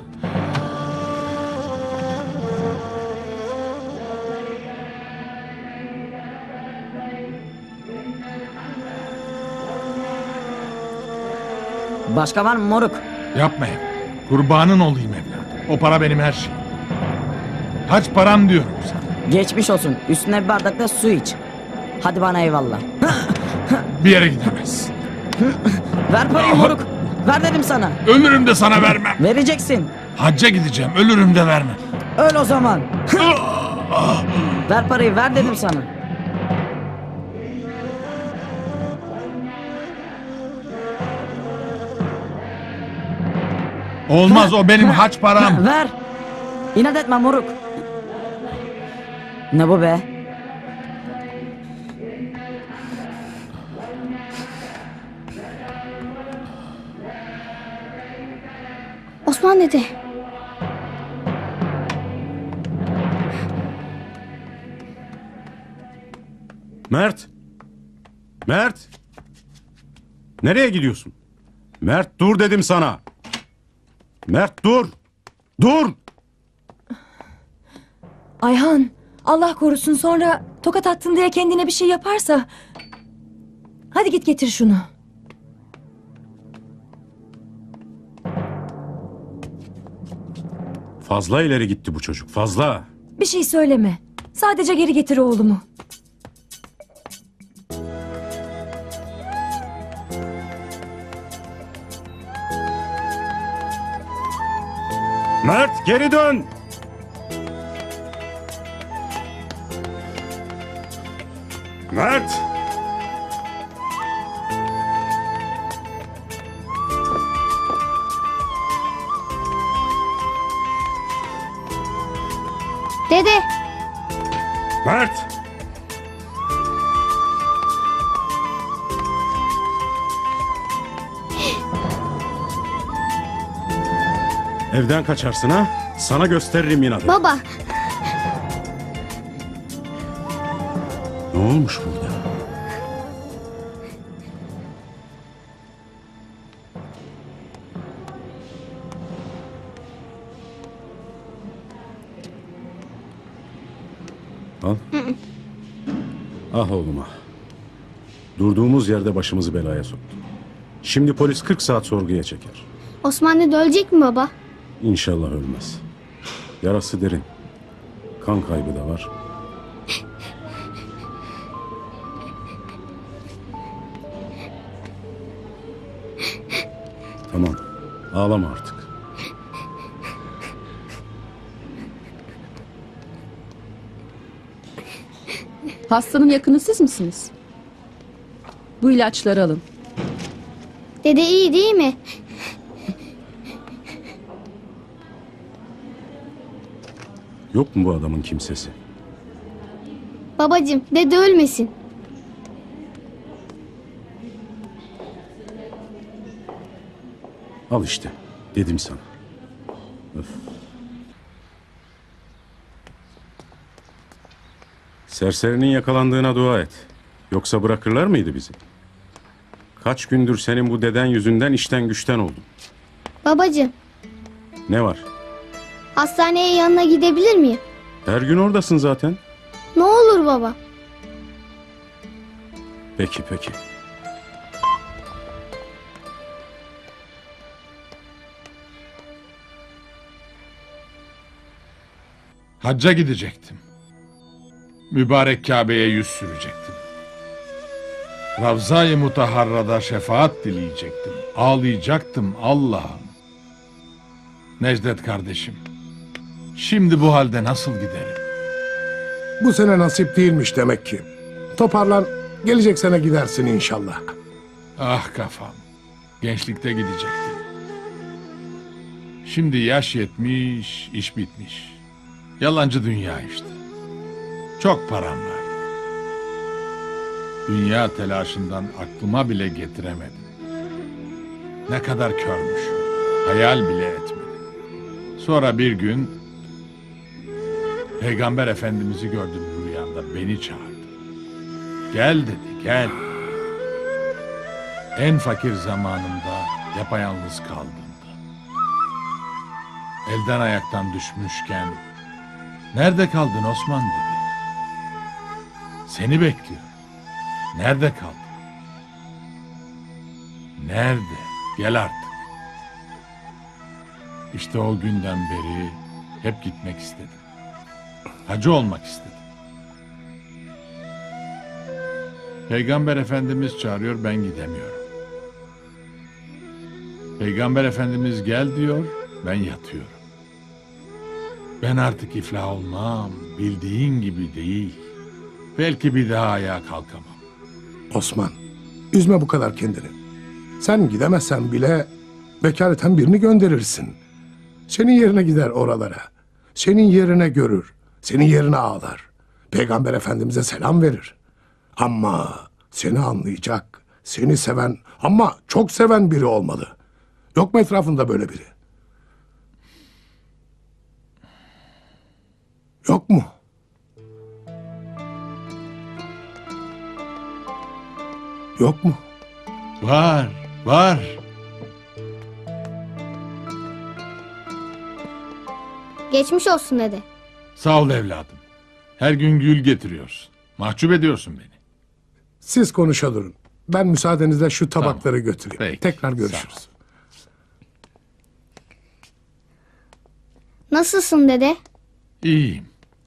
Başka var mı moruk? Yapmayın. Kurbanın olayım evladım. O para benim her şeyim. Hac param diyorum sana. Geçmiş olsun. Üstüne bir bardak da su iç. Hadi bana eyvallah. Bir yere gidemez. Ver parayı moruk. Ver dedim sana. Ölürüm de sana vermem. Vereceksin. Hacca gideceğim. Ölürüm de vermem. Öl o zaman. Ver parayı, ver dedim sana. Olmaz, o benim hac param. Ver. İnat etme moruk. Ne bu be? Osman dede. Mert! Mert! Nereye gidiyorsun? Mert dur dedim sana. Mert dur! Dur! Ayhan, Allah korusun sonra tokat attın diye kendine bir şey yaparsa. Hadi git getir şunu. Fazla ileri gitti bu çocuk, fazla. Bir şey söyleme. Sadece geri getir oğlumu. Mert geri dön! Mert! Dede. Mert! Evden kaçarsın ha? Sana gösteririm inadı. Baba. Ne olmuş burada? Al. Ah oğlum ah. Durduğumuz yerde başımızı belaya soktu. Şimdi polis 40 saat sorguya çeker. Osman dede ölecek mi baba? İnşallah ölmez. Yarası derin. Kan kaybı da var. Tamam. Ağlama artık. Hastanın yakını siz misiniz? Bu ilaçları alın. Dede iyi değil mi? Yok mu bu adamın kimsesi? Babacığım dede ölmesin. Al işte. Dedim sana. Öf. Serserinin yakalandığına dua et. Yoksa bırakırlar mıydı bizi? Kaç gündür senin bu deden yüzünden işten güçten oldum. Babacığım Ne var? hastaneye yanına gidebilir miyim? Her gün oradasın zaten. Ne olur baba. Peki peki. Hacca gidecektim. Mübarek Kabe'ye yüz sürecektim. Ravza-i Mutaharra'da şefaat dileyecektim. Ağlayacaktım Allah'ım. Necdet kardeşim. Şimdi bu halde nasıl giderim? Bu sene nasip değilmiş demek ki. Toparlan, gelecek sene gidersin inşallah. Ah kafam. Gençlikte gidecektim. Şimdi yaş yetmiş, iş bitmiş. Yalancı dünya işte. Çok param var. Dünya telaşından aklıma bile getiremedim. Ne kadar körmüşüm. Hayal bile etmedim. Sonra bir gün Peygamber Efendimiz'i gördüm rüyamda, beni çağırdı. Gel dedi, gel. En fakir zamanımda yapayalnız kaldığımda, elden ayaktan düşmüşken, nerede kaldın Osman dedi. Seni bekliyorum. Nerede kaldın? Nerede? Gel artık. İşte o günden beri hep gitmek istedim. Hacı olmak istedim. Peygamber Efendimiz çağırıyor, ben gidemiyorum. Peygamber Efendimiz gel diyor, ben yatıyorum. Ben artık iflah olmam, bildiğin gibi değil. Belki bir daha ayağa kalkamam. Osman, üzme bu kadar kendini. Sen gidemezsen bile vekaleten birini gönderirsin. Senin yerine gider oralara. Senin yerine görür. Senin yerine ağlar. Peygamber Efendimiz'e selam verir. Ama seni anlayacak, seni seven ama çok seven biri olmalı. Yok mu etrafında böyle biri? Yok mu? Yok mu? Var, var. Geçmiş olsun dede. Sağ ol evladım. Her gün gül getiriyorsun. Mahcup ediyorsun beni. Siz konuşa durun. Ben müsaadenizle şu tabakları götüreyim. Peki, Tekrar görüşürüz. Nasılsın dede? İyiyim.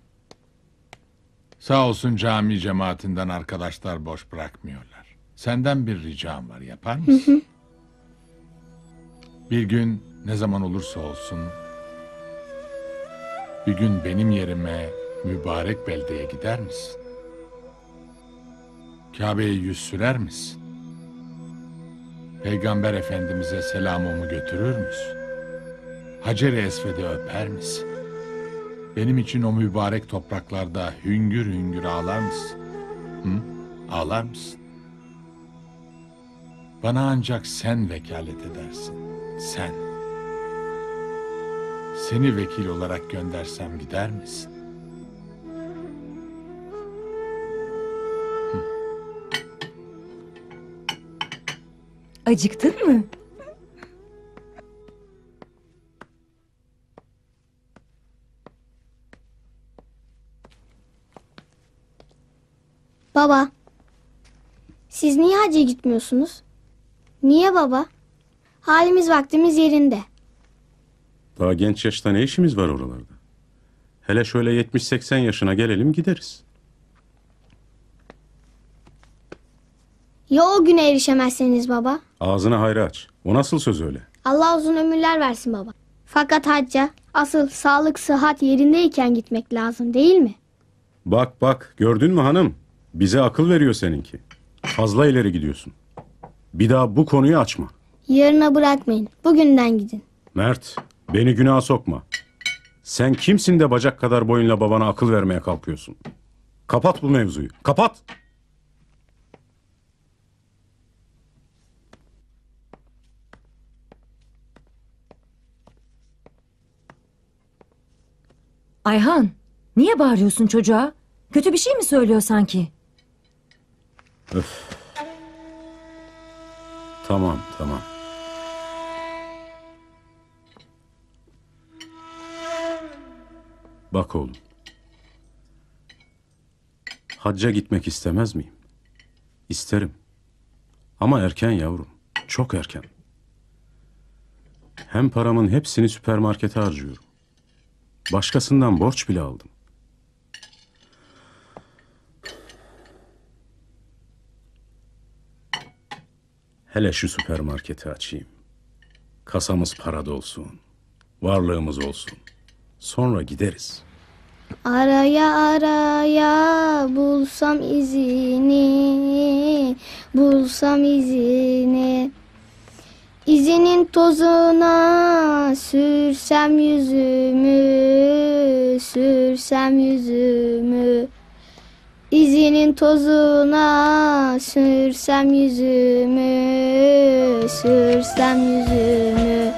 Sağ olsun cami cemaatinden arkadaşlar boş bırakmıyorlar. Senden bir ricam var, yapar mısın? Bir gün ne zaman olursa olsun bir gün benim yerime mübarek beldeye gider misin? Kabe'ye yüz sürer misin? Peygamber Efendimiz'e selamımı götürür müsün? Hacer-i Esved'i öper misin? Benim için o mübarek topraklarda hüngür hüngür ağlar mısın? Hı? Ağlar mısın? Bana ancak sen vekalet edersin. Sen. Seni vekil olarak göndersem gider misin? Acıktın mı? Baba, siz niye hacca gitmiyorsunuz? Niye baba? Halimiz vaktimiz yerinde. Daha genç yaşta ne işimiz var oralarda? Hele şöyle 70-80 yaşına gelelim gideriz. Ya o güne erişemezseniz baba? Ağzını hayra aç. O nasıl söz öyle? Allah uzun ömürler versin baba. Fakat hacca asıl sağlık sıhhat yerindeyken gitmek lazım değil mi? Bak bak, gördün mü hanım? Bize akıl veriyor seninki. Fazla ileri gidiyorsun. Bir daha bu konuyu açma. Yarına bırakmayın. Bugünden gidin. Mert, beni günaha sokma. Sen kimsin de bacak kadar boyunla babana akıl vermeye kalkıyorsun? Kapat bu mevzuyu. Kapat! Ayhan, niye bağırıyorsun çocuğa? Kötü bir şey mi söylüyor sanki? Öf. Tamam, tamam. Bak oğlum. Hacca gitmek istemez miyim? İsterim. Ama erken yavrum. Çok erken. Hem paramın hepsini süpermarkete harcıyorum. Başkasından borç bile aldım. Hele şu süpermarketi açayım. Kasamız para dolsun. Varlığımız olsun. Sonra gideriz. Araya araya bulsam izini, bulsam izini. İzinin tozuna sürsem yüzümü, sürsem yüzümü. İzinin tozuna sürsem yüzümü, sürsem yüzümü.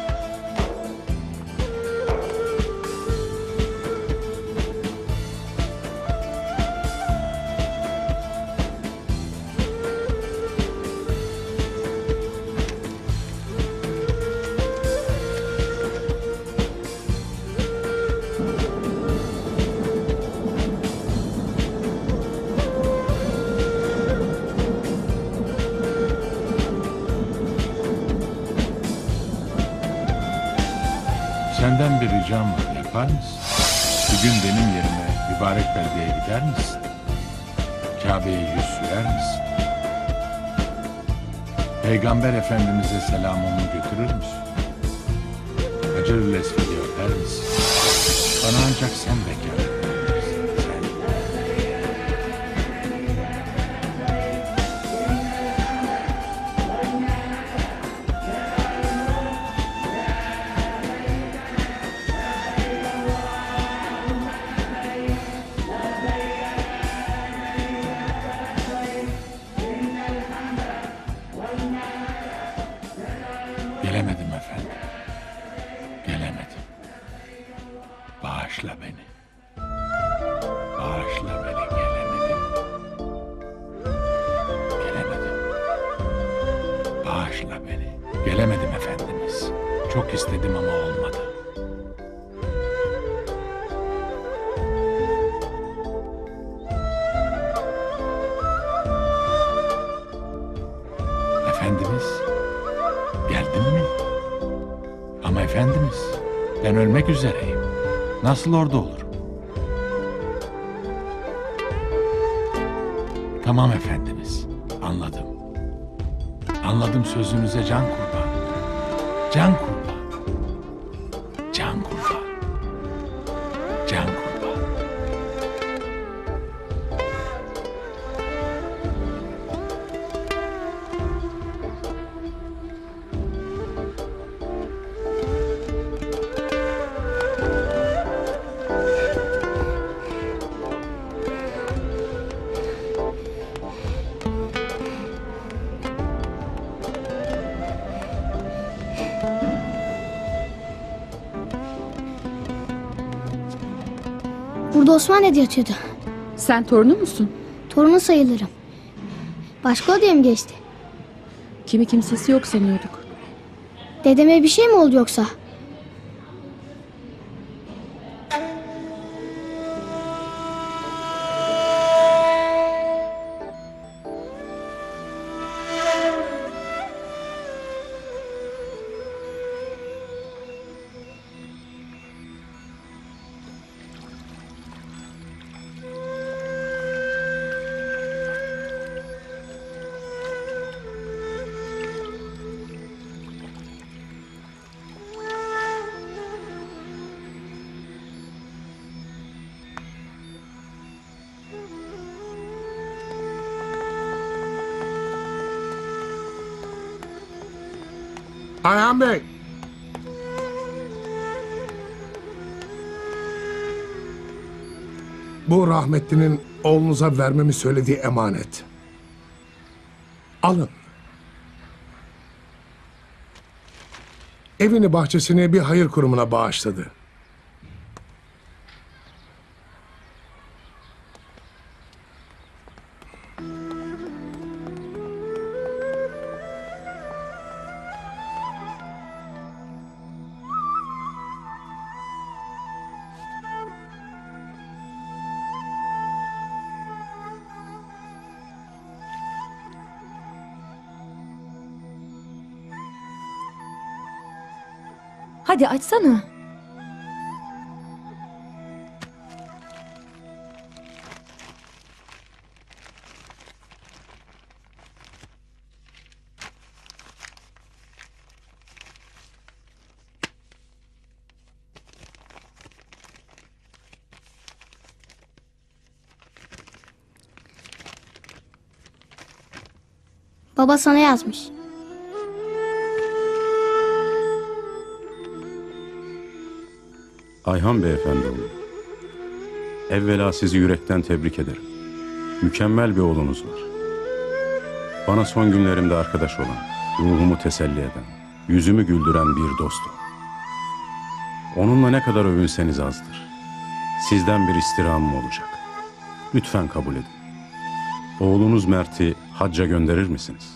Senden bir ricam var, yapar mısın? Bir gün benim yerime mübarek beldeye gider misin? Kabe'ye yüz sürer misin? Peygamber Efendimiz'e selamımı götürür müsün? Hacer-ül Esved'i öper misin? Bana ancak sen bekar edebilirsin, sen. Gelemedim efendim. Gelemedim. Bağışla beni. Bağışla beni, gelemedim. Gelemedim. Bağışla beni. Gelemedim efendimiz. Çok istedim ama olmadı. Efendimiz, geldin mi? Ama efendimiz, ben ölmek üzereyim. Nasıl orada olurum? Tamam efendimiz, anladım. Anladım, sözünüze can kurban. Can kurban. Can kurban. Can kurban. Burada Osman dede yatıyordu. Sen torunu musun? Torunu sayılırım. Başka odaya mı geçti? Kimi kimsesi yok sanıyorduk. Dedeme bir şey mi oldu yoksa? Ayhan Bey. Bu rahmetlinin oğlunuza vermemi söylediği emanet. Alın. Evini bahçesini bir hayır kurumuna bağışladı. Hadi açsana. Baba sana yazmış. Ayhan beyefendi oğlum. Evvela sizi yürekten tebrik ederim. Mükemmel bir oğlunuz var. Bana son günlerimde arkadaş olan, ruhumu teselli eden, yüzümü güldüren bir dostum. Onunla ne kadar övünseniz azdır. Sizden bir istirhamım olacak. Lütfen kabul edin. Oğlunuz Mert'i hacca gönderir misiniz?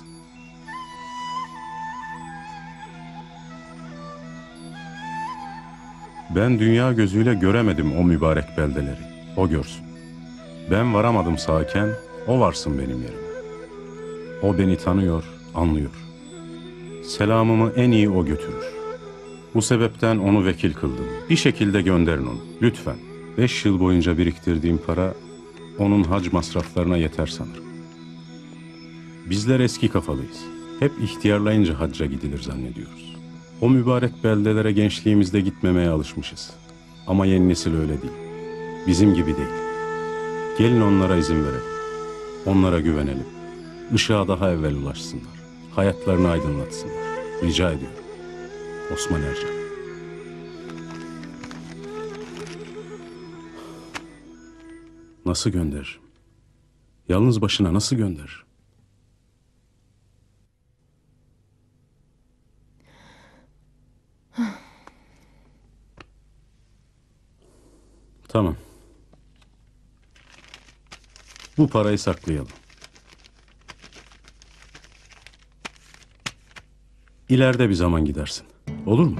Ben dünya gözüyle göremedim o mübarek beldeleri. O görsün. Ben varamadım sağken o varsın benim yerime. O beni tanıyor, anlıyor. Selamımı en iyi o götürür. Bu sebepten onu vekil kıldım. Bir şekilde gönderin onu. Lütfen. 5 yıl boyunca biriktirdiğim para onun hac masraflarına yeter sanırım. Bizler eski kafalıyız. Hep ihtiyarlayınca hacca gidilir zannediyoruz. O mübarek beldelere gençliğimizde gitmemeye alışmışız. Ama yeni nesil öyle değil. Bizim gibi değil. Gelin onlara izin verelim. Onlara güvenelim. Işığa daha evvel ulaşsınlar. Hayatlarını aydınlatsınlar. Rica ediyorum. Osman Ercan. Nasıl gönderirim? Yalnız başına nasıl gönderirim? Tamam. Bu parayı saklayalım. İleride bir zaman gidersin. Olur mu?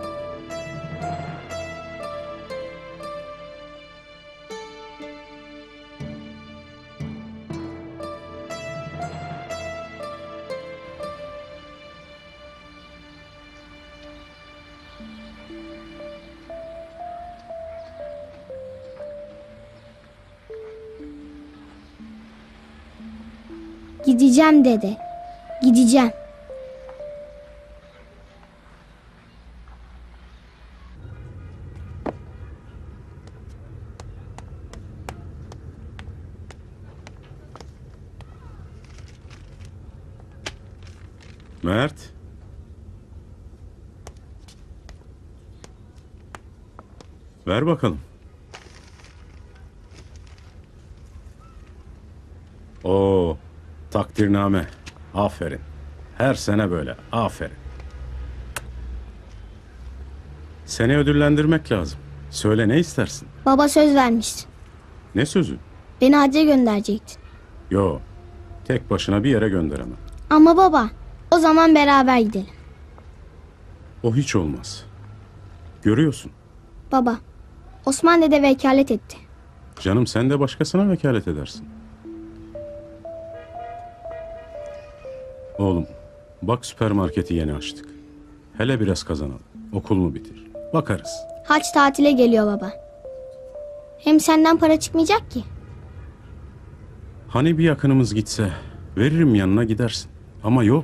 Gideceğim dede. Gideceğim. Mert. Ver bakalım. Oo, takdirname. Aferin. Her sene böyle. Aferin. Seni ödüllendirmek lazım. Söyle ne istersin? Baba söz vermiştin. Ne sözü? Beni hacca gönderecektin. Yo, tek başına bir yere gönderemem. Ama baba, o zaman beraber gidelim. O hiç olmaz. Görüyorsun. Baba, Osman dede vekalet etti. Canım sen de başkasına vekalet edersin. Oğlum, bak süpermarketi yeni açtık. Hele biraz kazanalım. Okulunu bitir. Bakarız. Haç tatile geliyor baba. Hem senden para çıkmayacak ki. Hani bir yakınımız gitse veririm yanına gidersin. Ama yok.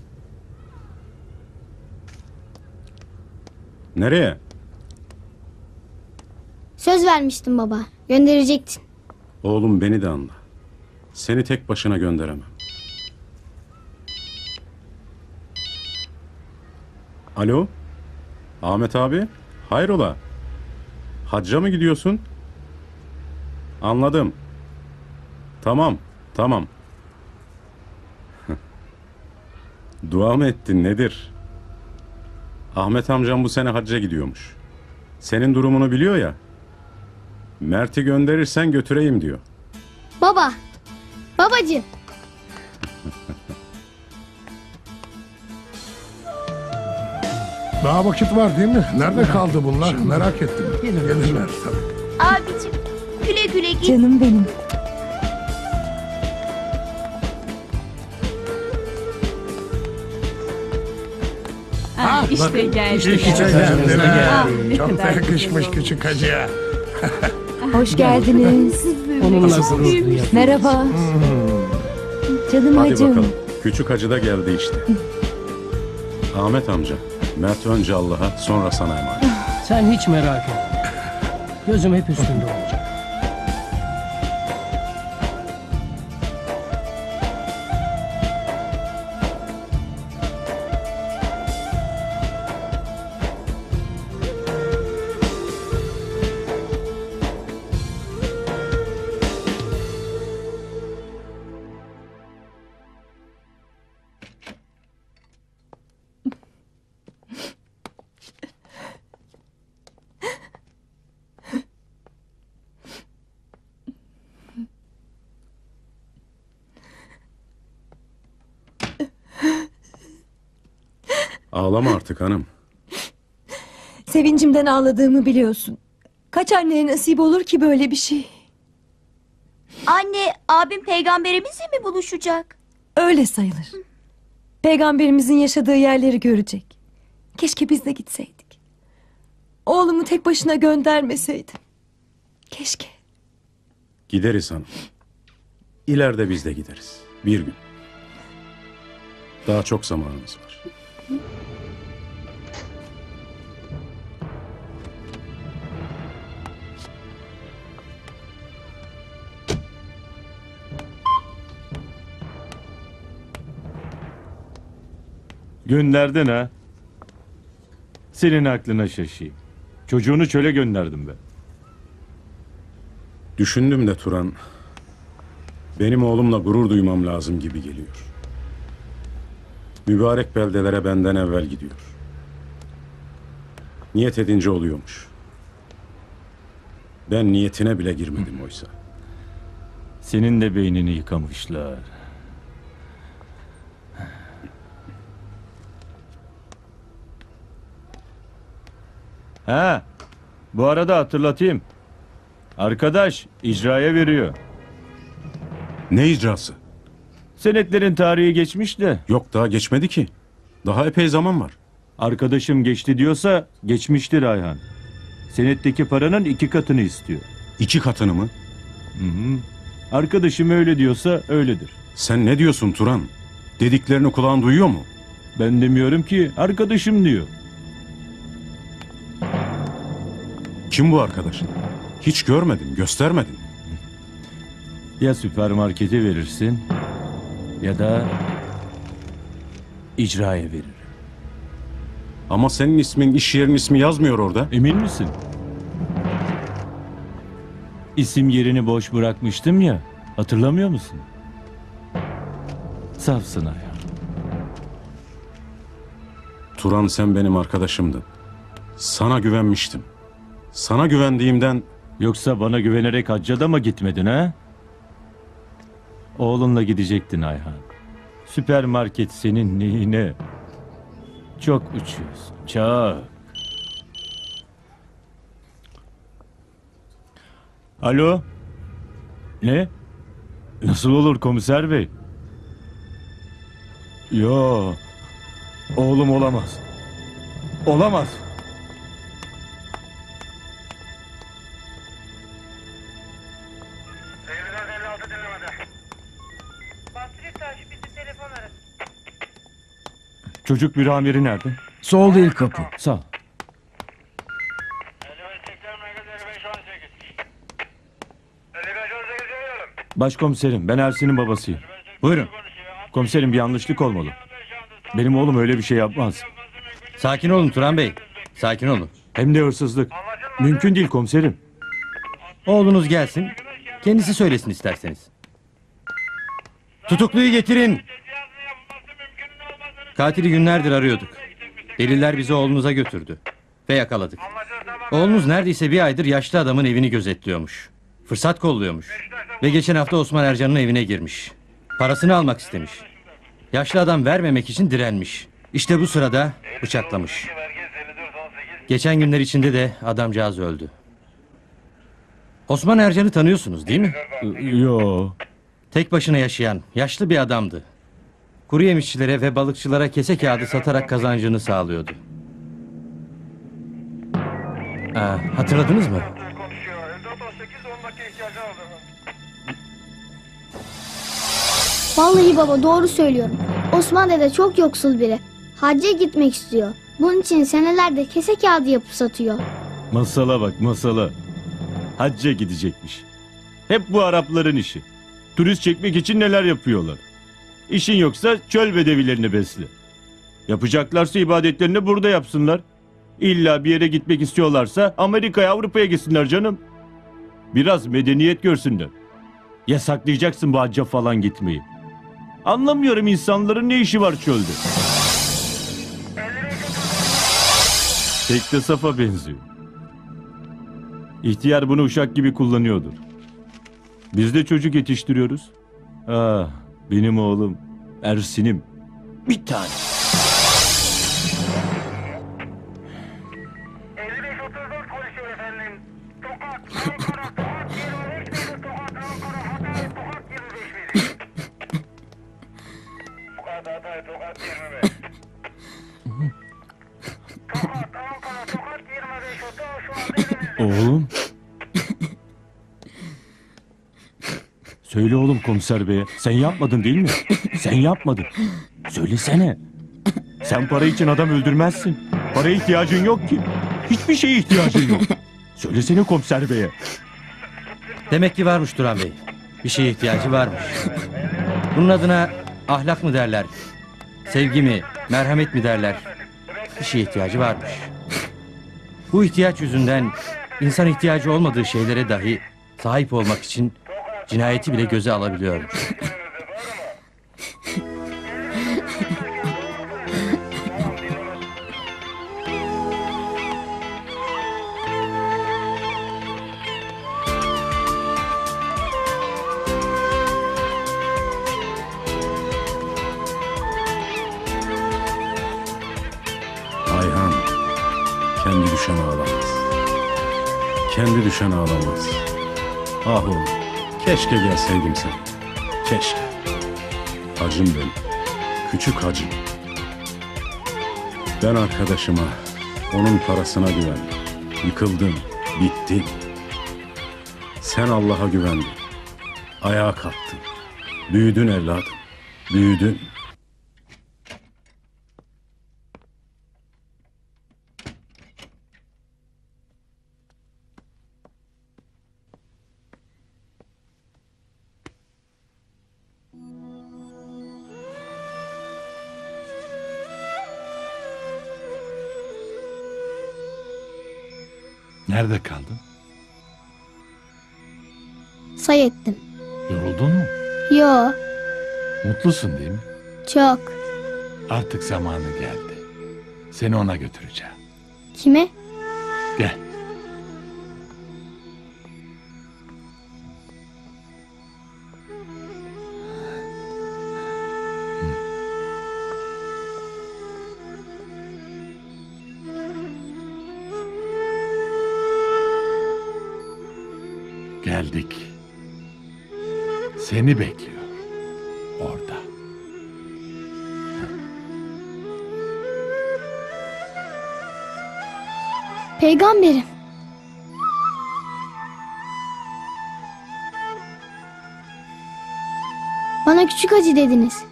Nereye? Söz vermiştin baba. Gönderecektin. Oğlum beni de anla. Seni tek başına gönderemem. Alo? Ahmet abi? Hayrola? Hacca mı gidiyorsun? Anladım. Tamam, tamam. Dua mı ettin nedir? Ahmet amcam bu sene hacca gidiyormuş. Senin durumunu biliyor ya. Mert'i gönderirsen götüreyim diyor. Baba, babacığım. Daha vakit var değil mi? Nerede kaldı bunlar? Merak ettim. Gelirler tabii. Abicim güle güle git. Canım benim. İşte geldi. Çok da yakışmış küçük hacıya. Hoş geldiniz. Onunla gurur duyuyorum. Merhaba. Canım Hadi hacım. bakalım. Küçük hacı da geldi işte. Ahmet amca, Mert önce Allah'a sonra sana emanet. Sen hiç merak etme. Gözüm hep üstünde olacak. Ağlama artık hanım. Sevincimden ağladığımı biliyorsun. Kaç anneye nasip olur ki böyle bir şey? Anne, abim peygamberimizle mi buluşacak? Öyle sayılır. Peygamberimizin yaşadığı yerleri görecek. Keşke biz de gitseydik. Oğlumu tek başına göndermeseydim. Keşke. Gideriz hanım. İleride biz de gideriz. Bir gün. Daha çok zamanımız var. Gönderdin ha. Senin aklına şaşayım. Çocuğunu çöle gönderdim ben. Düşündüm de Turan, benim oğlumla gurur duymam lazım gibi geliyor. Mübarek beldelere benden evvel gidiyor. Niyet edince oluyormuş. Ben niyetine bile girmedim oysa. Senin de beynini yıkamışlar. Ha, bu arada hatırlatayım. Arkadaş icraya veriyor. Ne icrası? Senetlerin tarihi geçmiş de. Yok, daha geçmedi ki. Daha epey zaman var. Arkadaşım geçti diyorsa geçmiştir Ayhan. Senetteki paranın 2 katını istiyor. 2 katını mı? Hı hı. Arkadaşım öyle diyorsa öyledir. Sen ne diyorsun Turan? Dediklerini kulağın duyuyor mu? Ben demiyorum ki, arkadaşım diyor. Kim bu arkadaşın? Hiç görmedim, göstermedin. Ya süpermarkete verirsin ya da icraya veririm. Ama senin ismin, iş yerinin ismi yazmıyor orada. Emin misin? İsim yerini boş bırakmıştım ya, hatırlamıyor musun? Safsın Ayhan. Turan, sen benim arkadaşımdın. Sana güvenmiştim. Sana güvendiğimden... Yoksa bana güvenerek hacca da mı gitmedin ha? Oğlunla gidecektin Ayhan. Süpermarket senin neyine? Çok uçuyorsun, çok. Alo? Ne? Nasıl olur komiser bey? Yo, oğlum olamaz. Olamaz. Çocuk bir amiri nerede? Sol değil kapı. Sağ ol. Başkomiserim, ben Ersin'in babasıyım. Buyurun. Komiserim, bir yanlışlık olmalı. Benim oğlum öyle bir şey yapmaz. Sakin olun Turan Bey. Sakin olun. Hem de hırsızlık. Mümkün değil komiserim. Oğlunuz gelsin. Kendisi söylesin isterseniz. Tutukluyu getirin. Katili günlerdir arıyorduk. Deliller bizi oğlunuza götürdü. Ve yakaladık. Oğlunuz neredeyse bir aydır yaşlı adamın evini gözetliyormuş. Fırsat kolluyormuş. Ve geçen hafta Osman Ercan'ın evine girmiş. Parasını almak istemiş. Yaşlı adam vermemek için direnmiş. İşte bu sırada bıçaklamış. Geçen günler içinde de adamcağız öldü. Osman Ercan'ı tanıyorsunuz değil mi? Yo. Tek başına yaşayan yaşlı bir adamdı. Kuru yemişçilere ve balıkçılara kese kağıdı satarak kazancını sağlıyordu. Hatırladınız mı? Vallahi baba doğru söylüyorum. Osman dede çok yoksul biri. Hacca gitmek istiyor. Bunun için senelerde kese kağıdı yapıp satıyor. Masala bak, masala. Hacca gidecekmiş. Hep bu Arapların işi. Turist çekmek için neler yapıyorlar. İşin yoksa çöl bedevilerini besle. Yapacaklarsa ibadetlerini burada yapsınlar. İlla bir yere gitmek istiyorlarsa Amerika'ya, Avrupa'ya gitsinler canım. Biraz medeniyet görsünler. Yasaklayacaksın bu hacca falan gitmeyi. Anlamıyorum, insanların ne işi var çölde. Pek de safa benziyor. İhtiyar bunu uşak gibi kullanıyordur. Biz de çocuk yetiştiriyoruz. Benim oğlum Ersin'im bir tane. Oğlum. Söyle oğlum komiser beye. Sen yapmadın değil mi? Sen yapmadın. Söylesene. Sen para için adam öldürmezsin. Paraya ihtiyacın yok ki. Hiçbir şeye ihtiyacın yok. Söylesene komiser beye. Demek ki varmış Duran Bey. Bir şeye ihtiyacı varmış. Bunun adına ahlak mı derler? Sevgi mi, merhamet mi derler? Bir şeye ihtiyacı varmış. Bu ihtiyaç yüzünden insan ihtiyacı olmadığı şeylere dahi sahip olmak için cinayeti bile göze alabiliyormuş. Ayhan, kendi düşen ağlamaz. Kendi düşen ağlamaz. Ah oğlum, keşke gelseydim sen. Keşke. Hacım benim, küçük hacım. Ben arkadaşıma, onun parasına güvendim. Yıkıldım, bittim. Sen Allah'a güvendin. Ayağa kalktın. Büyüdün evladım, büyüdün. Nerede kaldın? Say ettim. Yoruldun mu? Yo, Mutlusun değil mi? çok. Artık zamanı geldi. Seni ona götüreceğim. Kime? Gel. Geldik. Seni bekliyor. Orada. Peygamberim. Bana küçük hacı dediniz.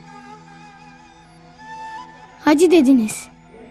Hacı dediniz.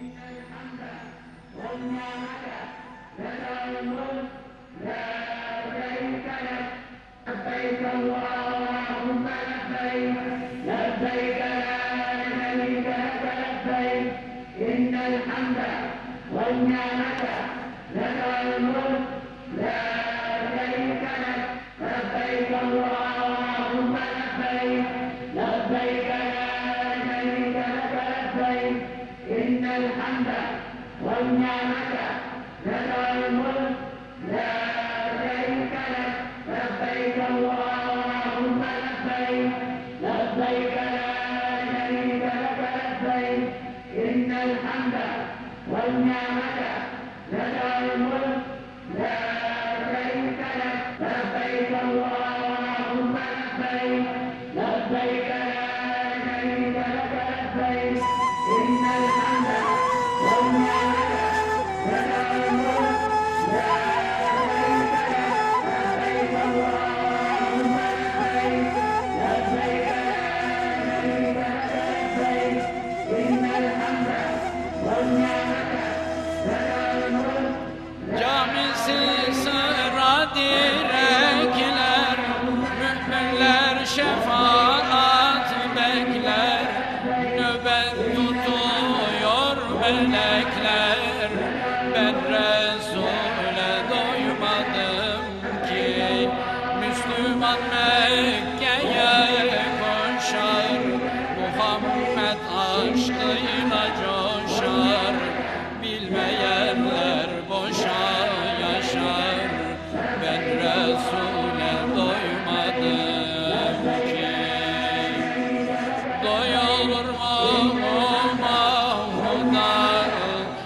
Camisi sıra direkler, müminler şefaat bekler, nöbet tutuyor melekler. Ben Resul'e doymadım ki, Müslüman Mekke'ye koşar, Muhammed aşkıyla coşar, bilmeyenler boşa yaşar. Ben Resul'e doymadım ki. Doyulur mu Mahmud'a,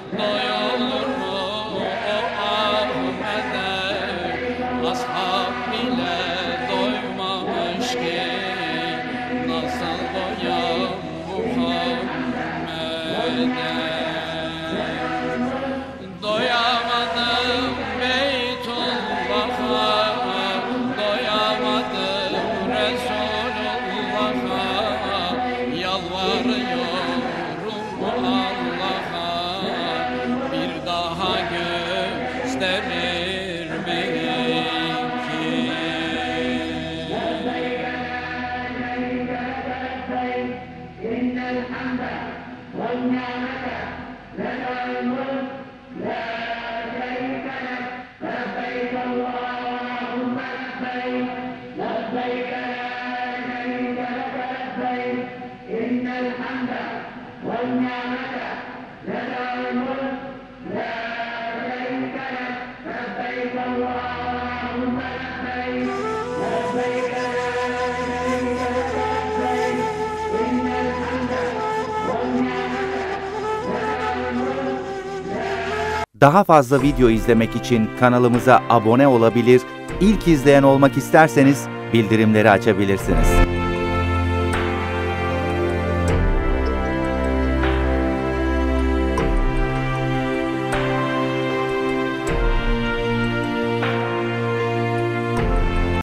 Daha fazla video izlemek için kanalımıza abone olabilir, ilk izleyen olmak isterseniz bildirimleri açabilirsiniz.